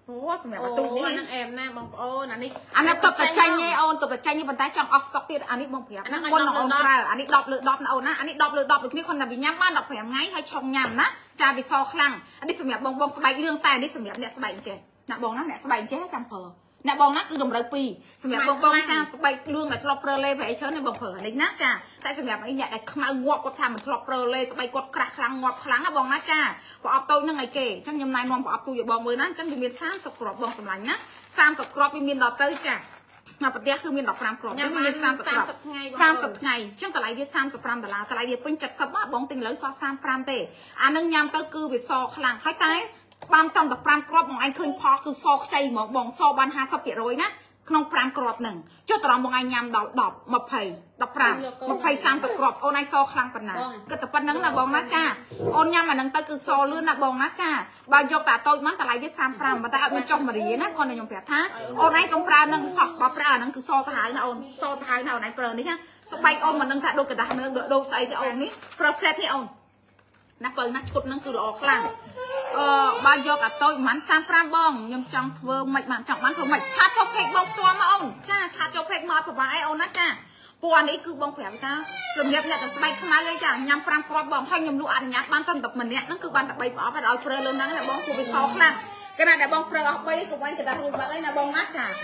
អូសម្រាប់បន្ទូនេះហ្នឹងអែមណាបងប្អូនអានេះអានេះតបតែចាញ់ឯអូនតបតែចាញ់ប៉ុន្តែចង់អស់ stock ទៀតអានេះបងប្រាប់ណាមុននឹងអូនប្រើអានេះ10 លើ 10ណាអូនណាអានេះ10 លើ 10ដូចគ្នាគាត់តែញ៉ាំបាន15ថ្ងៃហើយឆុងញ៉ាំណាចាវាសខ្លាំងអានេះសម្រាប់បងស្បែកលឿងតែអានេះសម្រាប់អ្នកស្បែកអញ្ចេះណាបងណាអ្នកស្បែកអញ្ចេះចាំប្រើអ្នកបងណាគឺតម្រូវ2សម្រាប់បងចាស្បែកលឿងដែលធ្លាប់ប្រើលេប្រហែលច្រើននេះបងប្រើនេះណាចាតែសម្រាប់នេះអ្នកដែលខ្មៅងាប់គាត់ថាមិនធ្លាប់ប្រើលេស្បែកគាត់ក្រាស់ខ្លាំងងាប់ខ្លាំងណាបងណាចាប្រអប់តូចហ្នឹងអីគេអញ្ចឹងខ្ញុំណែនាំប្រអប់ទូចឲ្យបងមើលណាអញ្ចឹងវាមាន30គ្រាប់បងសម្លាញ់ណា30គ្រាប់វាមានដល់ទៅចាមកប្រទេសគឺមាន15គ្រាប់វាមាន30គ្រាប់30ថ្ងៃអញ្ចឹងតម្លៃវា$35តម្លៃវាពេញ70បងទិញលើសោះ35ទេអានឹងញ៉ាំទៅគឺវាសខ្លាំងហើយតែបានត្រឹមតែ5គ្រាប់បងឯងឃើញផលគឺសខ្ចីហ្មងបងសបាន50%ណាក្នុង5គ្រាប់ហ្នឹងចុះតរំបងឯងញ៉ាំដល់10 20 15 20 30គ្រាប់អូនឯងសខ្លាំងប៉ុណ្ណាគិតតែប៉ុណ្្នឹងណាបងណាចាអូនញ៉ាំអាហ្នឹងទៅគឺសលឿនណាបងណាចាបើយកតែតូចមិនតម្លៃវា35ប៉ុន្តែអត់មានចុះមួយរៀលណាគាត់ខ្ញុំប្រាប់ថាអូនឯងកុំប្រើនឹងសក់បើប្រើអាហ្នឹងគឺសសាហាវណាអូនសសាហាវណាអូនឯងប្រើនេះណាស្បែកអូនមិនដឹងថាដូចกระดาษមិនដឹងដូរស្អីទេអូននេះ process នេះអូនណាបើណាឈុតហ្នឹងគឺល្អខ្លាំងបើយកអាតូចប្រហែល35បងខ្ញុំចង់ធ្វើមិនបានចង់បានធ្វើមិនឆាតចូលពេកបងផ្ទាល់មកអូនចាឆាតចូលពេកមកប្រហែលអូនណាចាពណ៌នេះគឺបងប្រាប់ថាសម្រាប់អ្នកតែស្បែកខ្មៅអីចាញ៉ាំ5គ្រាប់បងហើយខ្ញុំលក់អនុញ្ញាតបានតែ10ម្នាក់ហ្នឹងគឺបានតែ3ប្រអប់ហើយឲ្យប្រើលើហ្នឹងណាបងព្រោះវាសខ្លាំងគណៈដែលបងប្រើអស់3កុំបាញ់ក្តាររួចបាត់ហើយណាបងណាចា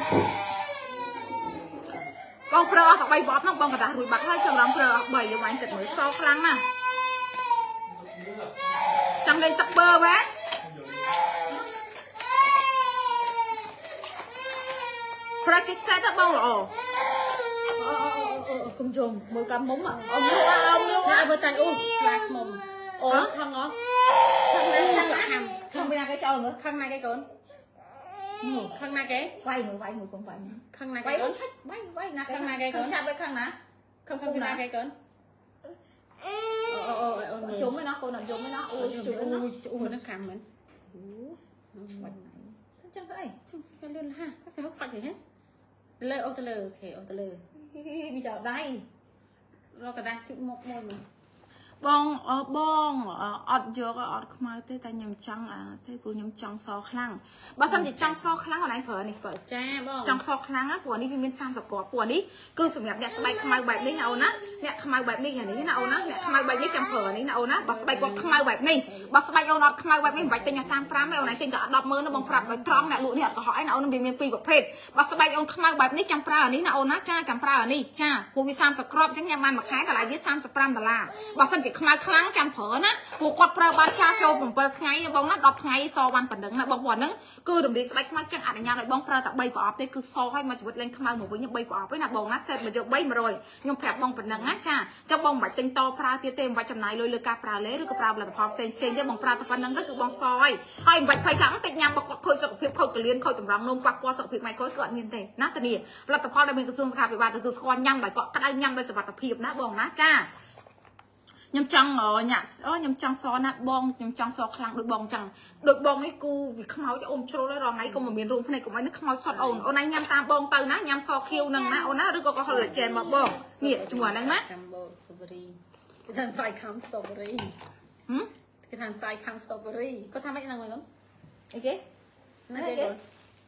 បងប្រើអស់តែ3ប្រអប់ហ្នឹងបងក្តាររួចបាត់ហើយចម្រំប្រើអស់3យកបាញ់ទឹកមើលសខ្លាំងណាស់ចង់លេងទឹកបឺវ៉ាប្រជាសេតបងល្អគុំជុំមើលកាមុំអមលក់មើលតាន់អូខ្លាចមុំអូខឹងអត់ខឹងណាគេចោលមើលខឹងណាគេកូនខឹងណាគេវាយមើលកុំវាយខឹងណាគេកូនឆាច់វាយណាខឹងណាគេកូនឆាច់វាខឹងណាខឹងពុំណាគេកូនអូជុំឯណោះកូនអត់ជុំឯណោះអូជុំអូនឹងខាំមែនអូបាច់ណាអញ្ចឹងទៅអីជុំគេលឿនហាគេហុកខ្វាច់ទេហ៎ទៅលើអូទៅលើអូខេអូទៅលើវាចោលដៃរកកដាស់ជឹកមុខមួយមើលបងអត់យកអត់ខ្មៅទេតែខ្ញុំចង់ទេព្រោះខ្ញុំចង់សខ្លាំងបើសិនជាចង់សខ្លាំងអនឡាញប្រើនេះបើចាបងចង់សខ្លាំងណាព្រោះនេះវាមាន30គ្រាប់ព្រោះនេះគឺសម្រាប់អ្នកស្បែកខ្មៅបែបនេះណាអូនណាអ្នកខ្មៅបែបនេះយ៉ាងនេះណាអូនណាអ្នកខ្មៅបែបនេះចាំប្រើនេះណាអូនណាបើស្បែកគាត់ខ្មៅបែបនេះបើស្បែកអូនអត់ខ្មៅបែបនេះមិនបាច់ទិញ35ទេអូនឯងទិញតែ100000ណាបងប្រាប់ដោយត្រង់អ្នកលក់នេះអត់កុហកឯណាអូនវាមាន2ប្រភេទបើស្បែកអូនខ្មៅបែបនេះចាំប្រើអានេះណាអូនណាចាចាំប្រើអានេះចាព្រោះវា30គ្រាប់អញ្ចឹងញ៉ាំបានមួយខែតម្លៃវា$35បើសិនជាខ្មៅខ្លាំងចាំប្រើណាពួកគាត់ប្រើបានចាស់ចូល7ថ្ងៃបងណា10ថ្ងៃសបានប៉ុណ្ណឹងណាបងព្រោះហ្នឹងគឺរំលាយស្បែកខ្មៅចឹងអនុញ្ញាតឲ្យបងប្រើតែ3ប្រអប់ទេគឺសឲ្យមកជីវិតលេងខ្មៅមកវិញ3ប្រអប់ទេណាបងណាសេតមកយក3 100ខ្ញុំប្រាប់បងប៉ុណ្ណឹងណាចាចុះបងមិនបាច់ទិញតប្រើទៀតទេមិនបាច់ចំណាយលុយលើការប្រើលេឬក៏ប្រើផលិតផលផ្សេងទេបងប្រើតែប៉ុណ្ណឹងទៅគឺបងសឲ្យហើយមិនបាច់ភ័យថាតិចញ៉ាំបើគាត់ខូចសុខភាពខូចកលៀនខូចតម្រង់នោមប៉ះពាល់សុខភាពម៉ែខូចគឺអត់មានទេណាតានីផលិតផលដែលមានក្រសួងសុខាភិបាលទទួលស្គាល់ញ៉ាំដោយគាត់ក្តៅញ៉ាំដោយសុវត្ថិភាពណាបងណាចាខ្ញុំចង់ខ្ញុំចង់សណាបងខ្ញុំចង់សខ្លាំងដូចបងចឹងដូចបងនេះគូវាខ្មោចអូនជ្រុលហើយរងថ្ងៃក៏មិនមានរួមភ្នែកកុំឲ្យនេះខ្មោចសុតអូនឯងញ៉ាំតាមបងទៅណាញ៉ាំសខៀវនឹងណាអូនណាឬក៏ហុលជែនមកបងនេះជាមួយហ្នឹងណាចាំបងស្ទូប៊េរីគេថាសាយខាំស្ទូប៊េរីគេថាសាយខាំស្ទូប៊េរីគាត់ថាម៉េចហ្នឹងមើលកូនអីគេណាគេកូន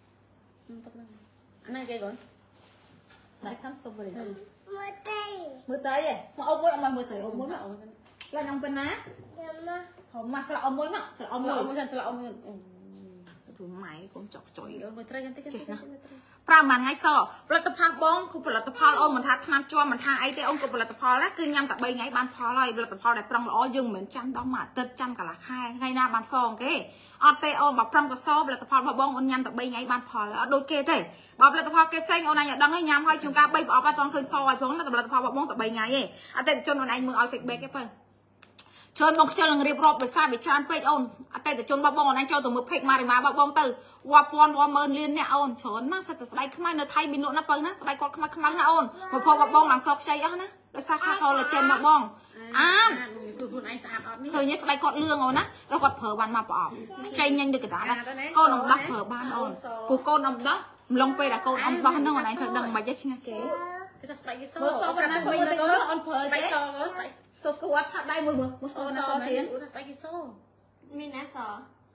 ណាគេកូនសាយខាំស្ទូប៊េរីមើលតៃហ៎មកអុំមួយអត់មើលតៃអុំមួយមកឡើងអង្គប៉ុណ្ណាហមមកស្លាក់អុំមួយមកស្លាក់អុំមួយសិនស្លាក់អុំមួយទូម៉ែកូនចောက်ចុយមើលត្រីយ៉ាងតិចណាប្រើមួយថ្ងៃសផលិតផលបងគឺផលិតផលអូនមិនថាថ្នាំជាប់មិនថាអីទេអូនក៏ផលិតផលណាគឺញ៉ាំតែ3ថ្ងៃបានផលហើយផលិតផលដែលប្រឹងល្អយើងមិនមែនចាំដល់មួយអាទិត្យចាំកន្លះខែថ្ងៃណាបានសងគេអត់ទេអូនបើប្រឹងក៏សផលិតផលរបស់បងអូនញ៉ាំតែ3ថ្ងៃបានផលអត់ដូចគេទេបើផលិតផលគេផ្សេងអូនឯងអត់ដឹងទេញ៉ាំហើយជួនកាល3ប្រអប់អត់ទាន់ឃើញសឲ្យផងតែផលិតផលរបស់បងតែ3ថ្ងៃទេអតិថិជនអូនឯងមើលឲ្យ feedback ទេបើច្រើនបងខ្ជិលនឹងរៀបរាប់ដោយសារវាច្រើនពេកអូនអតិថិជនរបស់បងអូនឯងចូលទៅមើល page Marima របស់បងទៅវ៉ាពាន់វ៉ាម៉ឺនលានអ្នកអូនច្រើនណាស់សិតតែស្បែកខ្មៅនៅថៃមានលក់ណាបើណាស្បែកគាត់ខ្មៅណាអូនមកផងរបស់បងឡើងសខ្ចីអស់ណាដោយសារខាខលចេញមកបងអានសួរខ្លួនឯងស្អាតអត់នេះឃើញស្បែកគាត់លឿងអូនណាដល់គាត់ប្រើបានមកប្រអប់ខ្ចីញញដូចកណ្ដាលកូនអំដោះប្រើបានអូនព្រោះកូនអំដោះម្លងពេលដែលកូនអំដោះហ្នឹងអូនឯងត្រូវដឹងមិនទេឆ្ងាស់គេគេថាស្បែកគេសមើលសប៉ុណ្ណាស្បែកទៅអូនប្រើទេស្បែកសស្គាត់ថាដៃមួយមើលសណាសទៀតអូនថាស្បែកគេសមានណាស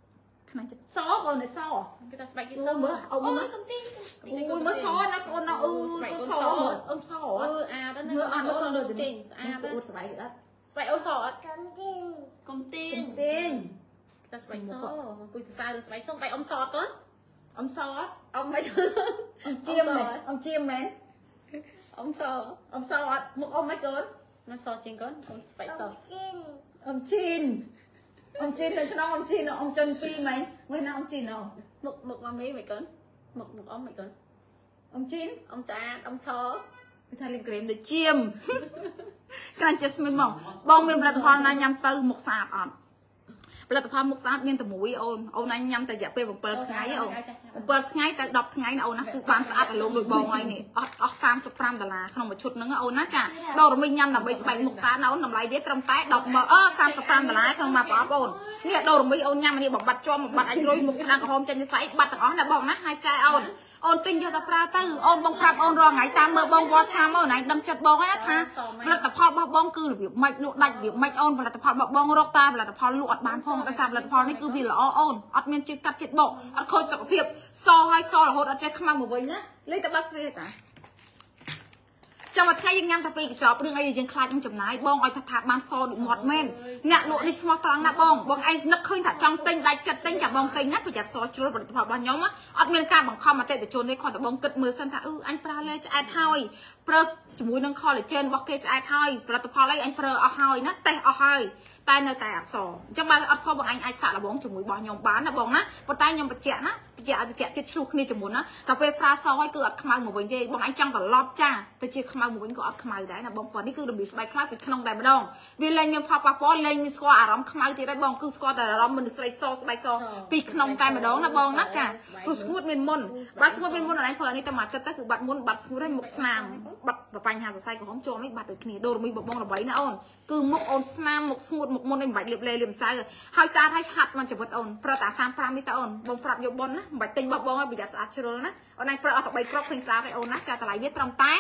ខ្លាំងចិត្តសកូនសគេថាស្បែកគេសមើលអូមើលកំទីអូមើលសណាកូនណាអឺទៅសមើលអ៊ំសអាទៅមើលអត់មើលលើទៅនេះអាអ៊ូស្បែកអត់ស្បែកអូសអត់កំទីទេងតែស្បែកសមកគួយទៅសើស្បែកសស្បែកអ៊ំសអត់កូនអ៊ំសអត់អ៊ំមិនអ៊ំជាមមែនអ៊ំជាមមែនអ៊ំសអ៊ំសអត់មុខអ៊ំមិនកូនមិនសជាងកូនអ៊ំស្បែកសអ៊ំជីនអ៊ំជីននៅក្នុងអ៊ំជីនអ៊ំចិន2មែនវិញណាអ៊ំជីនអូមុខម៉ាមីមិនកូនមុខអ៊ំមិនកូនអ៊ំជីនអ៊ំស្អាតអ៊ំឆគេថាលេងក្រែមដូចជាមក្រាញ់ចេះស្មានមកបងមានផលិតផលណាញ៉ាំទៅមុខស្អាតអត់ផលិតផលមុខស្អាតមានតែមួយអូនឯងញ៉ាំតែរយៈពេល7ថ្ងៃអូន7ថ្ងៃទៅ10ថ្ងៃណាអូនណាគឺបានស្អាតអាឡូងដូចបងហើយនេះអស់$35ក្នុងមួយឈុតហ្នឹងអូនណាចាដករមីញ៉ាំដើម្បីស្បែកមុខស្អាតណាអូនតម្លៃវាត្រឹមតែ$35ក្នុងមួយប្រអប់អូននេះដករមីអូនញ៉ាំនេះបំបត្តិជាប់បំបត្តិអាចរុយមុខស្នាក្រហមចេញទៅស្អីបាត់ទាំងអស់ណាបងណាហើយចាយអូនទិញយកទៅប្រើទៅអូនបងប្រាប់អូនរាល់ថ្ងៃតាមមើលបងវត្តឆាមអូនឯងដឹងចិត្តបងហើយណាថាផលិតផលរបស់បងគឺរបៀបម៉េចលក់ដាច់របៀបម៉េចអូនផលិតផលរបស់បងរកតាផលិតផលលក់អត់បានផងដោយសារផលិតផលនេះគឺវាល្អអូនអត់មានជាតិកាត់ជាតិបកអត់ខូចសុខភាពសហើយសរហូតអត់ចេះខ្មាំមកវិញណាលេខតែបើកគ្រាតាចាំមួយថ្ងៃយើងញ៉ាំតែពីកញ្ចប់រឿងអីយើងខ្លាចនឹងចំណាយបងឲ្យថាបានសដូចមាត់មែនអ្នកលក់នេះស្មោះត្រង់ណាបងឯងនឹកឃើញថាចង់ទិញដាច់ចិត្តទិញចាំបងទិញណាប្រយ័ត្នសជ្រុលផលិតផលរបស់ខ្ញុំអត់មានការបង្ខំអតិថិជនទេគាត់តែបងគិតមើលសិនថាអញប្រើលេឆ្អែតហើយប្រើជាមួយនឹង collagen របស់គេឆ្អែតហើយផលិតផលអីអញប្រើអស់ហើយណាតេស្តអស់ហើយតែនៅតែអត់សអញ្ចឹងបើអត់សបងអញអាចសាក់លបងជាមួយរបស់ខ្ញុំបានណាបងណាប៉ុន្តែខ្ញុំបញ្ជាក់ណាបញ្ជាក់ទៀតឆ្លុះគ្នាជាមួយណាតែពេលប្រើសហើយគឺអត់ខ្មៅមកវិញទេបងអញចង់ត្រឡប់ចាទៅជាខ្មៅមកវិញក៏អត់ខ្មៅដែរណាបងព្រោះនេះគឺរបៀបស្បែកខ្មៅពីក្នុងតែម្ដងវាលែងមានផលប៉ះពាល់លែងស្គាល់អារម្មណ៍ខ្មៅទៀតហើយបងគឺស្គាល់តែអារម្មណ៍មនុស្សស្រីសស្បែកសពីក្នុងតែម្ដងណាបងណាចាព្រោះស្ងួតមានមុនបើស្ងួតមានមុនអញប្រើនេះតែមកគិតទៅគឺបាត់មុនបាត់ស្ងួតហើយមុខស្នាមបាត់បញ្ហាសរសៃក្រហមជាប់នេះបាត់ដូចគ្នាដូរមីបងល្បីណាអូនគឺមុខអូនស្នាមមុខស្ងួតមុខមុននេះមិនបាច់លាបលេលាបម្សៅហើយស្អាតហើយឆាប់មកជីវិតអូនប្រើតែ35នេះតើអូនបងប្រាប់យកប៉ុនណាមិនបាច់ទិញបបងឲ្យប្រយ័ត្នស្អាតជ្រុលណាអូនឯងប្រើអត់តែ3គ្រាប់ឃើញស្អាតហើយអូនណាចាតម្លៃវាត្រឹមតែ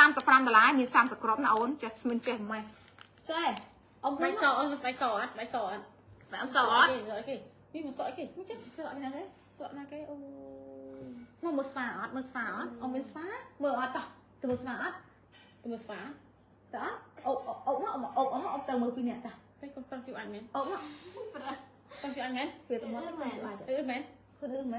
$35មាន30គ្រាប់ណាអូនចាស្មិនចេះម៉េះចេះអ៊ំស្បែកសអូនស្បែកសអត់ស្បែកសអត់បែបអ៊ំសអត់គេនេះមកសអត់គេមិនចេះសអត់ណាគេសអត់ណាគេអូមកមើលស្វាអត់មើលស្វាអត់អ៊ំមានស្វាមើលអត់តោះទៅមើលស្វាអត់ទៅមើលស្វាតើអូមកទៅមើលពីអ្នកតោះតែកុំប្រឹងជួយអញមែនអូមកប្រឹងជួយអញមែនវាទៅមកជួយអញមែនខ្លួនមែន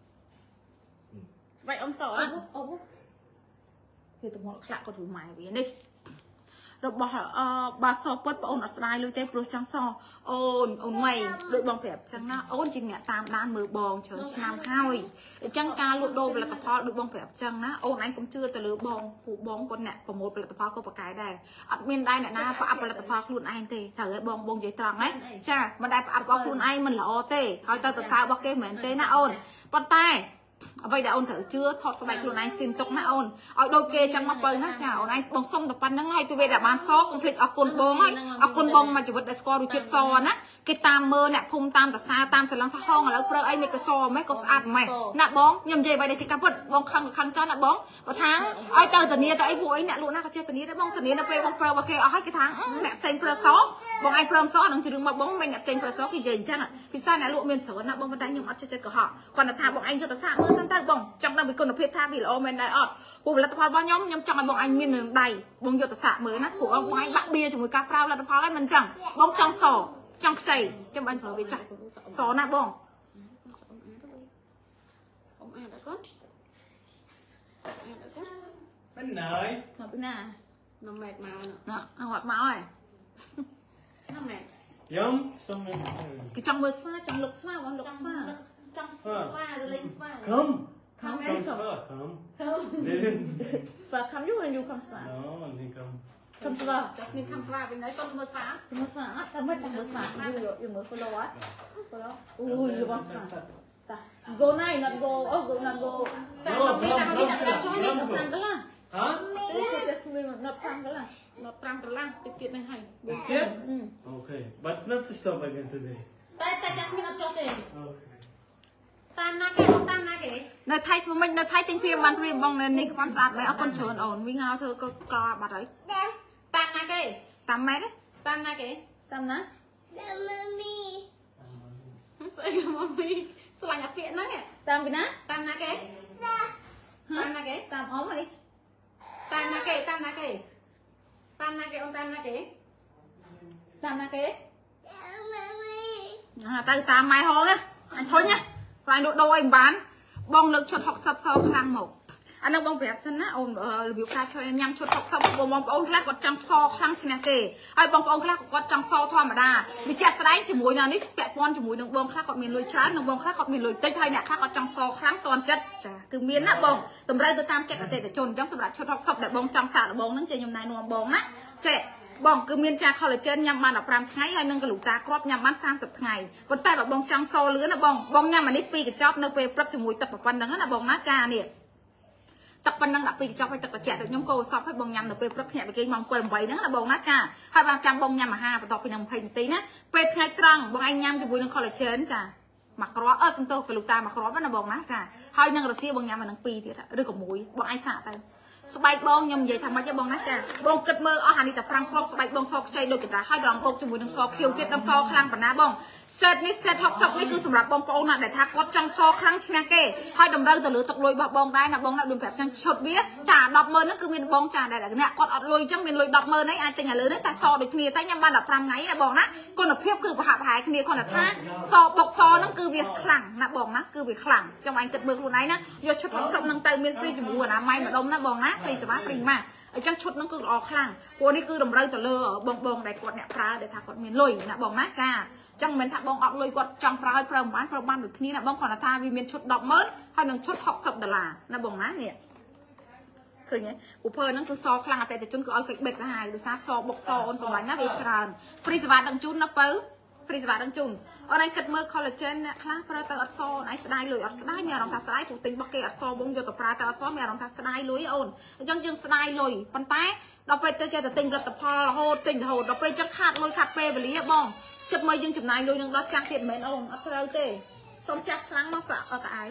ស្បែកអ៊ំសអត់អូវាទៅមកខ្លាក់គាត់រូម៉ែវានេះរបស់បាសពិតបងអូនអត់ស្ដាយលុយទេព្រោះចង់សអូនម៉ៃដូចបងប្រាប់ចឹងណាអូនជាអ្នកតាមដានមើលបងច្រើនឆ្នាំហើយអញ្ចឹងការលក់ដូរផលិតផលដូចបងប្រាប់ចឹងណាអូនឯងកុំជឿទៅលើបងព្រោះបងគាត់អ្នកប្រមូលផលិតផលក៏ប្រកែដែរអត់មានដែរអ្នកណាប្រអាប់ផលិតផលខ្លួនឯងទេត្រូវឲ្យបងនិយាយត្រង់ណាចាមិនដែរប្រអាប់របស់ខ្លួនឯងមិនល្អទេហើយទៅសើរបស់គេមិនមែនទេណាអូនប៉ុន្តែអ្វីដែលអូនត្រូវជឿថតស្បែកខ្លួនឯងស៊ីនទុកណាអូនឲ្យដូចគេចឹងមកបើណាចាអូនឯងបងសុំតែប៉ុណ្្នឹងហើយទៅវាដែលបានសកុំភ្លេចអរគុណបងហើយអរគុណបងមកជីវិតដែលស្គាល់រសជាតិសណាគេតាមមើលអ្នកភូមិតាមតាសាតាមសឡឹងថាហងឥឡូវប្រើអីមិនក៏សម៉េះក៏ស្អាតម៉េះណាបងខ្ញុំនិយាយអ្វីដែលជាការពិតបងខឹងចាស់ណាបងបើថាឲ្យទៅធានាទៅអីពួកអីអ្នកលក់ណាក៏ចេះធានាដែរបងធានានៅពេលបងប្រើរបស់គេអស់ហើយគេថាអ្នកផ្សេងប្រើសបងឯងប្រើសនឹងជារឿងមកបងមិនអ្នកផ្សេងប្រើសគេនិយាយអញ្ចឹងពិសាអ្នកលក់មានច្រើនណាបងប៉ុន្តែខ្ញុំអត់ចេះចិត្តកុហកគាត់ថាបងឯងយកទៅសាកមើលសិនទៅបងចង់ដឹងពីគុណភាពថាវាល្អមែនដែរអត់ព្រោះផលិតផលរបស់ខ្ញុំចង់ឲ្យបងឯងមាននឹងដៃបងយកទៅសាកមើលណាព្រោះបងឯងបាក់បៀជាមួយការប្រើផលិតផលហើយមិនអញ្ចឹងបងចង់សចង់ខ្ចីចាំបាញ់ប្រើវាចាស់សណាបងអូអាដល់កូន bên nơi មកពីណានំម៉ែតមកណាអត់មកហើយនំម៉ែត giống xong rồi គេចង់មើលស្វាចង់លុកស្វាបងលុកស្វាចង់ស្វាទៅលេងស្វា không không không không không không và khăm nhú là nhú khăm sva đó mình thì không khăm sva ចាស់នេះខំស្វាវិញហើយកូនមើលស្វាមើលស្វាអត់តែមិនមើលស្វាយូមើល follow អត់ follow អូយយូបងស្វាតា go này not go go not go no không không không không hả just me not khăm đó là not $5ទៀតនេះហើយ okay okay but not to stop again today តែចាស់នេះអត់ចុះទេ okay តាមណាគេតាមណាគេនៅថៃធ្វើមិននៅថៃទិញព្រាមបានព្រាមបងនេះខ្វាន់ស្អាតមែនអរគុណច្រើនអូនវិញហៅធ្វើក៏បាត់ហើយតាមណាគេតាមម៉ែទេតាមណាគេតាមណាតាមមី Sao mà mi Sao nhập viện đó nè Tam cái ná Tam na kê Tam na kê Tam ốm rồi đi Tam na kê Tam na kê Tam na kê ông Tam na kê Tam na kê Từ Tam mai hôn á anh thôi nhá rồi anh đốt đâu anh bán bong lực chuột học sập sau khang một anh đang bong vẽ sân á ôm biểu ca cho anh nhắm chuột học sập bong ông khác còn trăng so khang trên kề ai bong ông khác còn trăng so thoa mà đa bị chặt sấy chỉ mũi nào nít kẹt con chỉ mũi đường bong khác còn miền lôi chán đường bong khác còn miền lôi tây thay nè khác còn trăng so khang toàn chất từ miền á bong tầm đây từ Tam chặt ở tề để trồn trong sập lại chuột học sập để bong trăng xả là bong nắng chơi nhầm này nuông bong á trẻ bong cứ miên cha collagen nhằm ban đập ram ngày hay nâng cái lũ ta crop nhằm ban 30 ngày còn tay bảo bong trăng so lứa là bong nhằm mà nít pi cái job nó về prep cho mũi tập vào quan đó là bong nát cha nè tập văn năng đặc pi cái job hay tập trẻ được nhóm cô shop hay bong nhằm được về prep nhẹ cái mong quần vậy đó là bong nát cha hai ba trăm bong nhằm mà ha và tập nằm hình tí nè về ngày trăng bong anh nhằm cho mũi nâng collagen cha mà crop xong tôi cái lũ ta mà crop nó bong nát cha hai nâng là xia bong nhằm mà nâng pi thì được có mũi bong ai xả tayสบายบองยำใหญ่ทำมาจะบองนะจ๊ะบองกึดมืออาหารนี่แต่ฟรังครอบสบายบองซอกใจโดยกิจให้ดองบองจมูกดังซอกคิวเทียดดังซอกครั้งปะนะบองเซตนี่เซตฮอกซับนี่คือสำหรับบองโปน่ะแต่ถ้ากดจังซอกครั้งชนะเก้ให้ดำเริงแต่เหลือตกลอยบองได้นะบองน่ะดูแบบจังชดเบี้ยจ่าดอกเมินนั่นคือมีบองจ่าได้แต่เนี่ยกดอัดลอยจังมีลอยดอกเมินนี่ไอ้ติงอย่าลืมนั่นแต่ซอเด็กเนี่ยแต่ยำบ้านดับฟรังไงนะบองนะคนแบบเพียบคือประหับหายเนี่ยคนแบบท่าซอบกซอนั่นคือเวียขลังนะบองนะคือเวียขลังจังหวะกึดมือคนไหนนะโยชดฮอกซับนั่งเตยมีฟรีจมูกนะไม่มาดมนะบองนะฟรีสบายฟรีมาจังชุดนั่นคือออกข้างพวกนี้คือดมเรือตัวเลือบองได้กดเนี่ยพระได้ทากดเมียนลอยนะบองนะจ้าจังเหม็นถ้าบองออกลอยกดจังพระให้พระบ้านหรือที่นี่นะบองขอนาทาวิเมียนชุดดอกเมินให้หนึ่งชุด$60นะบองนะเนี่ยคือไงอุปเพนั่นคือซอคลังแต่จนก็เอาไฟเบรกหายดูซาซอบกซออนสมัยนะเวชรานฟรีสวัสดิ์ดังจุนนะเปิ้ลฟรีสวัสดิ์ดังจุนอันนั้นกัดมือคอลลาเจนเนี่ยคลาปลาเตอร์ซอไอ้สไลด์เลยอัดสไลด์มีอารมณ์ทัศน์ผูกติงบักเกอร์ซอบงโยกับปลาเตอร์ซอมีอารมณ์ทัศน์ลุยอ่อนยังสไลด์เลยปันแต่เราไปเตะเจอติงรัตพอโหติงโหเราไปจะขาดลอยขาดเปย์ไปเลยบ้องกัดมือยังจุดไหนลุยนึงเราจักเห็นเหม็นอ่อนอัพเราเตะสมจักครั้งมาสะเอากับไอ้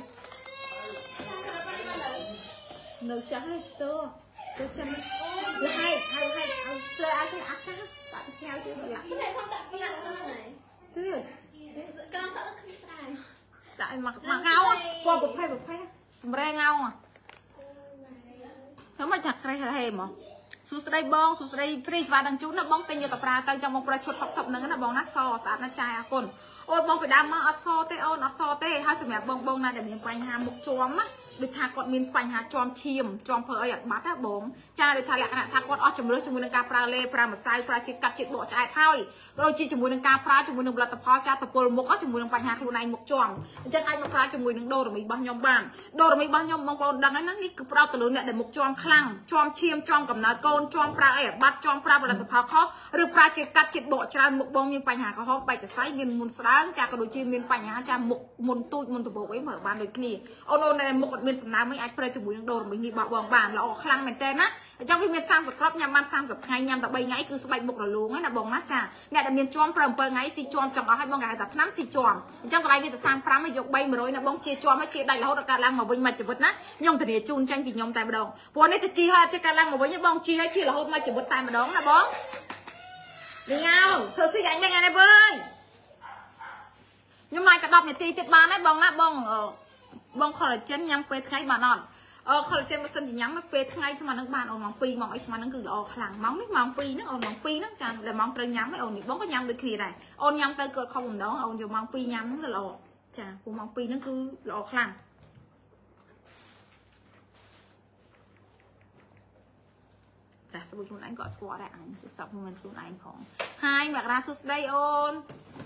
เนื้อจักให้ตัวตัวจำให้เอาเสื้อเอาที่อัดจักตัดแถวที่หลัง cái này không đặt cái này là này Tuyệt. cái nó sợ nó không sai Tại mặc ngao á, qua bột phê, spray ngao à. Nếu mà chặt cái này hề mà. Su spray bong, su spray freeze và đằng chú nó bong tên như tập ra tay trong một cái chuột học sập nữa nó bong nó so sạt nó chai à con. Ôi bong phải đam mà so tê ô nó so tê hai sự mẹ bong này để miếng quanh hà một chóm á. Được thà còn miếng quanh hà chóm chìm, chóm phở ở bát á bóng. Cha được thà lại thà con ở chấm nước chấm muối cà pra lê, pra mà sai, pra chỉ cắt chỉ bộ chai thôi. Rồi chỉ chấm muối cà pra, chấm muối blat tập phao cha tập pol mốc á chấm muối quanh hà luôn này một chóm. Chắc ai mà pra chấm muối đô rồi mình bao nhiêu bàn, đô rồi mình bao nhiêu bong đằng ấy nó ní cứ pra từ lớn này để một chóm khăng, chóm chìm, chóm cầm nát con, chóm pra ở bát, chóm pra blat tập phao khó. Rồi pra chỉ cắt chỉ bộ chai một bong miếng quanh hà có hốc bạch cái miếng muôn sáng cha cái đồ chim miếng quanh hà cha một muôn tui muôn tập bộ ấy mở bàn được kia. Ôn này một miếng sầm nám mấy ai pra chấm muối đô rồi mình đi bỏ bong bàn là ở khăng mình tên á. Trong cái miền sang sập crop nhằm ban sang sập hai nhằm tập bay ngay cứ sập bay một là luôn ấy là bong nát trà nè là miền chom prầm pơ ngay si chom trong đó hai bong gà tập nắm si chom trong cái này thì sang pram mới dọc bay mà rồi là bong chia chom hay chia đây là hốt cả lăng mà vinh mà chỉ vật nát nhom thì để chun tranh vì nhom tay mà đầu bọn này thì chia hai chia cả lăng mà với những bong chia hay chia là hốt mà chỉ vật tay mà đó là bong đi nhau thưa sư anh này với nhưng mà cái đọc này ti tiếp ba đấy bong nát bong khỏi là chân nhằm quê thay bà nọn collagen mà sinh thì nhắm về thay cho mà nó bàn ổn mỏng pi mỏng ấy mà nó cứ là khẳng mỏng đấy mỏng pi nó ổn mỏng pi nó chẳng là mỏng trời nhắm ấy ổn thì bóng có nhắm được khi này ổn nhắm tới cột không đó ổn rồi mỏng pi nhắm nó là chả của mỏng pi nó cứ là khẳng là sao chúng anh gọi squat đại ảnh sọc mình chúng anh khoảng hai mặc ra số đây ôn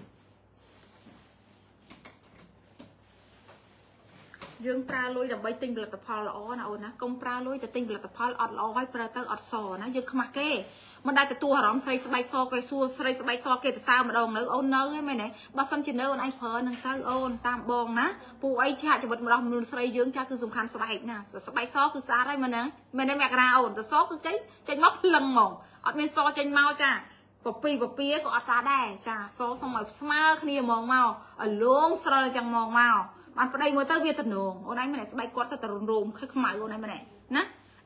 dương pra lôi đầm bay tinh bật tập phò lỏ na ôn na công pra lôiแต่ tinh bật tập phò ọt lỏให้ pra เตอร์ ọt ซอนะdương khăm kêมันได้แต่ตัวหรอมใส่สบายซอcái xuaใส่สบายซอเกแต่sao mà đồng nữa ôn nơ hay mày này ba xăm trên nơ ôn anh phở nâng tơ ôn tam bongนะปูไอ้ชาจะบดมาđồngมันใส่dương chaคือสำคัญสบายนะสบายซอคือซาได้มันนะมันได้แมกราônแต่ซอคือใจมอกลังหมองอดเมนซอใจเมาจ้าปปีก็อดซาได้จ้าซอสมัยสมาร์คนี่มองเมาลุงสระจังมองเมามันไปได้เมื่อเตอร์เวียดนามโอ้นายมันไหนสบายกอดสตรุนโรมขึ้นมาโอ้นายมันไหนนะ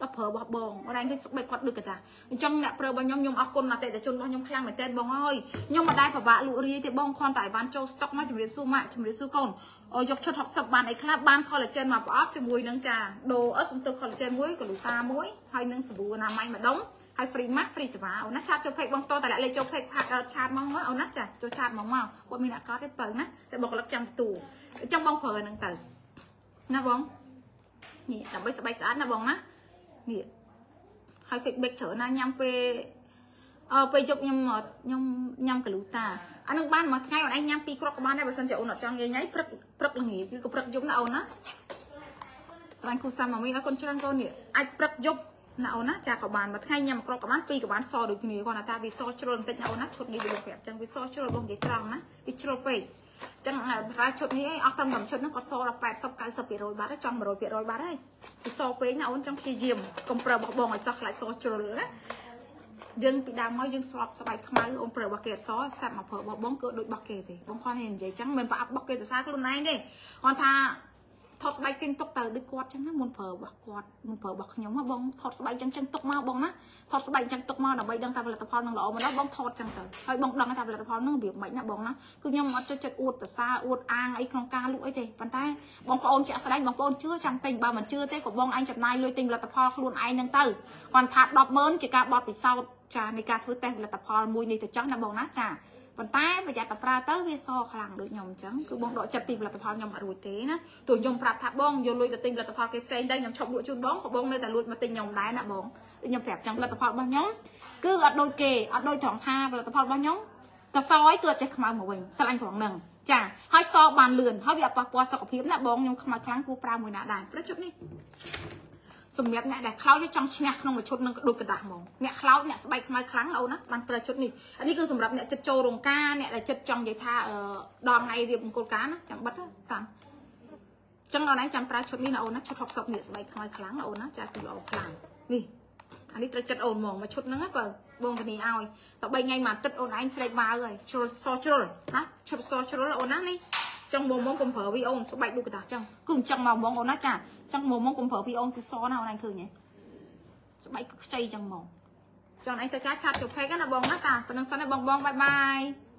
ដល់ប្រើរបស់បងអរ៉ែងគឺស្បែកគាត់ដូចកតាអញ្ចឹងអ្នកប្រើរបស់ខ្ញុំអរគុណអតិថិជនរបស់ខ្ញុំខ្លាំងមែនតើបងអើយខ្ញុំមិនដែលពិបាកលក់រាយទេបងគ្រាន់តែបានចូលស្តុកមកជំរាបសួរម៉ាក់ជំរាបសួរកូនយកឈុត60បានអីខ្លះបាន collagen មកប្រអប់ជាមួយនឹងចាដូសំទើ collagen មួយកលូតាមួយហើយនឹងសាប៊ូអនាម័យម្ដុំហើយ free mask free សេវាអូនណាឆាតចូល page បងតតែលេខចូល page ផាត់ឆាតមកអូនណាចាចូលឆាតមកគាត់មានអាកតទេទៅណាតែបុគ្គលិកចាំទូអញ្ចឹងបងប្រើហ្នឹងទៅណាបងនេះដើម្បីស្បែកស្អាតណាបងណានេះហើយ feedback ច្រើនណាញ៉ាំពេលយប់ខ្ញុំញ៉ាំកលូតាអានឹងបានមួយថ្ងៃអូនឯងញ៉ាំ2គ្រាប់ក៏បានដែរបើសិនជាអូនអត់ចង់ញ៉ៃញ៉ៃព្រឹកល្ងាចគឺក៏ព្រឹកយប់ណាអូនណាបានគូសាមមីអរគុណច្រើនកូននេះអាចព្រឹកយប់ណាអូនណាចាក៏បានមួយថ្ងៃញ៉ាំ1គ្រាប់ក៏បាន2ក៏បានសដូចគ្នាគាត់ថាវាសជ្រុលបន្តិចណាអូនណាឈុតនេះវាលោកប្រាប់ចឹងវាសជ្រុលបងនិយាយត្រង់ណាវាជ្រុលពេកចឹងតែឈុតនេះអស់ត្រឹមតែឈុតហ្នឹងក៏សដល់80 90% បាត់ហើយចង់ 100% បាត់ហើយវាសពេកណាអូនចង់ព្យាយាមកុំប្រើរបស់បងឲ្យសោះខ្លាចសជ្រុលណាយើងពីដើមមកយើងស្លាប់ស្បែកខ្មៅអូនប្រើរបស់គេអត់សសាប់មកប្រើរបស់បងគឺដូចរបស់គេទេបងគាត់និយាយចឹងមិនប្រអប់របស់គេទៅសារខ្លួនឯងទេគាត់ថាថតស្បែកស៊ីនទុកទៅដូចគាត់ចឹងណាមុនប្រើរបស់គាត់មុនប្រើរបស់ខ្ញុំបងថតស្បែកចឹងទុកមកបងណាថតស្បែកចឹងទុកមកដើម្បីដឹងថាផលិតផលនឹងល្អមកដល់បងថតចឹងទៅហើយបងដឹងថាផលិតផលនឹងរបៀបម៉េចណាបងណាគឺខ្ញុំអត់ចូលចិត្តអួតប្រសាអួតអាងអីក្នុងការលក់អីទេប៉ុន្តែបងប្អូនជាក់ស្ដែងបងប្អូនជឿចាំទិញបើមិនជឿទេក៏បងឯងចំណាយលុយទិញផលិតផលខ្លួនឯងនឹងទៅគាត់ថា 100000 ជាការបត់ពិសោធន៍ចានៃការធ្វើតេស្តផលិតផលមួយនេះទៅចង់ណាបងណាចាប៉ុន្តែប្រយ័ត្នតែប្រើទៅវាសខ្លាំងដូចខ្ញុំអញ្ចឹងគឺបងដកចិត្តពីផលិតផលខ្ញុំអត់រួចទេណាទោះខ្ញុំប្រាប់ថាបងយកលុយទៅទិញផលិតផលគេផ្សេងទៅខ្ញុំឈប់លក់ជូនបងក៏បងនៅតែលួចមកទិញខ្ញុំដែរណាបងខ្ញុំប្រាប់ចឹងផលិតផលរបស់ខ្ញុំគឺអត់ដូចគេអត់ដូចត្រង់ថាផលិតផលរបស់ខ្ញុំតសយគឺអត់ចេះខ្មៅមកវិញស្រឡាញ់ត្រង់ហ្នឹងចាហើយសបានលឿនហើយវាអត់ប៉ះពាល់សុខភាពណាបងខ្ញុំខ្មៅខ្លាំងគួរប្រើមួយណាដែរព្រោះជុតនេះសម្រាប់អ្នកដែលខ្លោចចង់ឈ្នះក្នុងមួយឈុតនឹងដូចกระดาษហ្មងអ្នកខ្លោចអ្នកស្បែកខ្មៅខ្លាំងអូនណាបានប្រើឈុតនេះអានេះគឺសម្រាប់អ្នកចិត្តចូលរោងការអ្នកដែលចិត្តចង់និយាយថាដល់ថ្ងៃរៀបមង្គលការណាចាំបិទសាំចឹងអូនឯងចាំប្រើឈុតនេះណាអូនណាឈុត60នេះស្បែកខ្មៅខ្លាំងអូនណាចាគឺល្អខ្លាំងនេះអានេះត្រូវចិត្តអូនហ្មងមួយឈុតហ្នឹងបើបងធានាឲ្យតែ3ថ្ងៃមកទឹកអូនឯងស្រេកម៉ៅហើយជ្រុលសជ្រុលណាឈុតសជ្រុលអូនណានេះចឹងបងកុំប្រើវីអូនស្បែកដូចกระดาษចឹងគឺអញ្ចឹងមកបងអូនណាចាចឹងមកកុំប្រើវីអូនគឺសណាអូនឯងឃើញទេស្បែកខ្ចីចឹងមកចង់ឯងទៅការឆាត់ចុះផេកណាបងណាតាប៉ុណ្្នឹងសិនណាបងបាយបាយ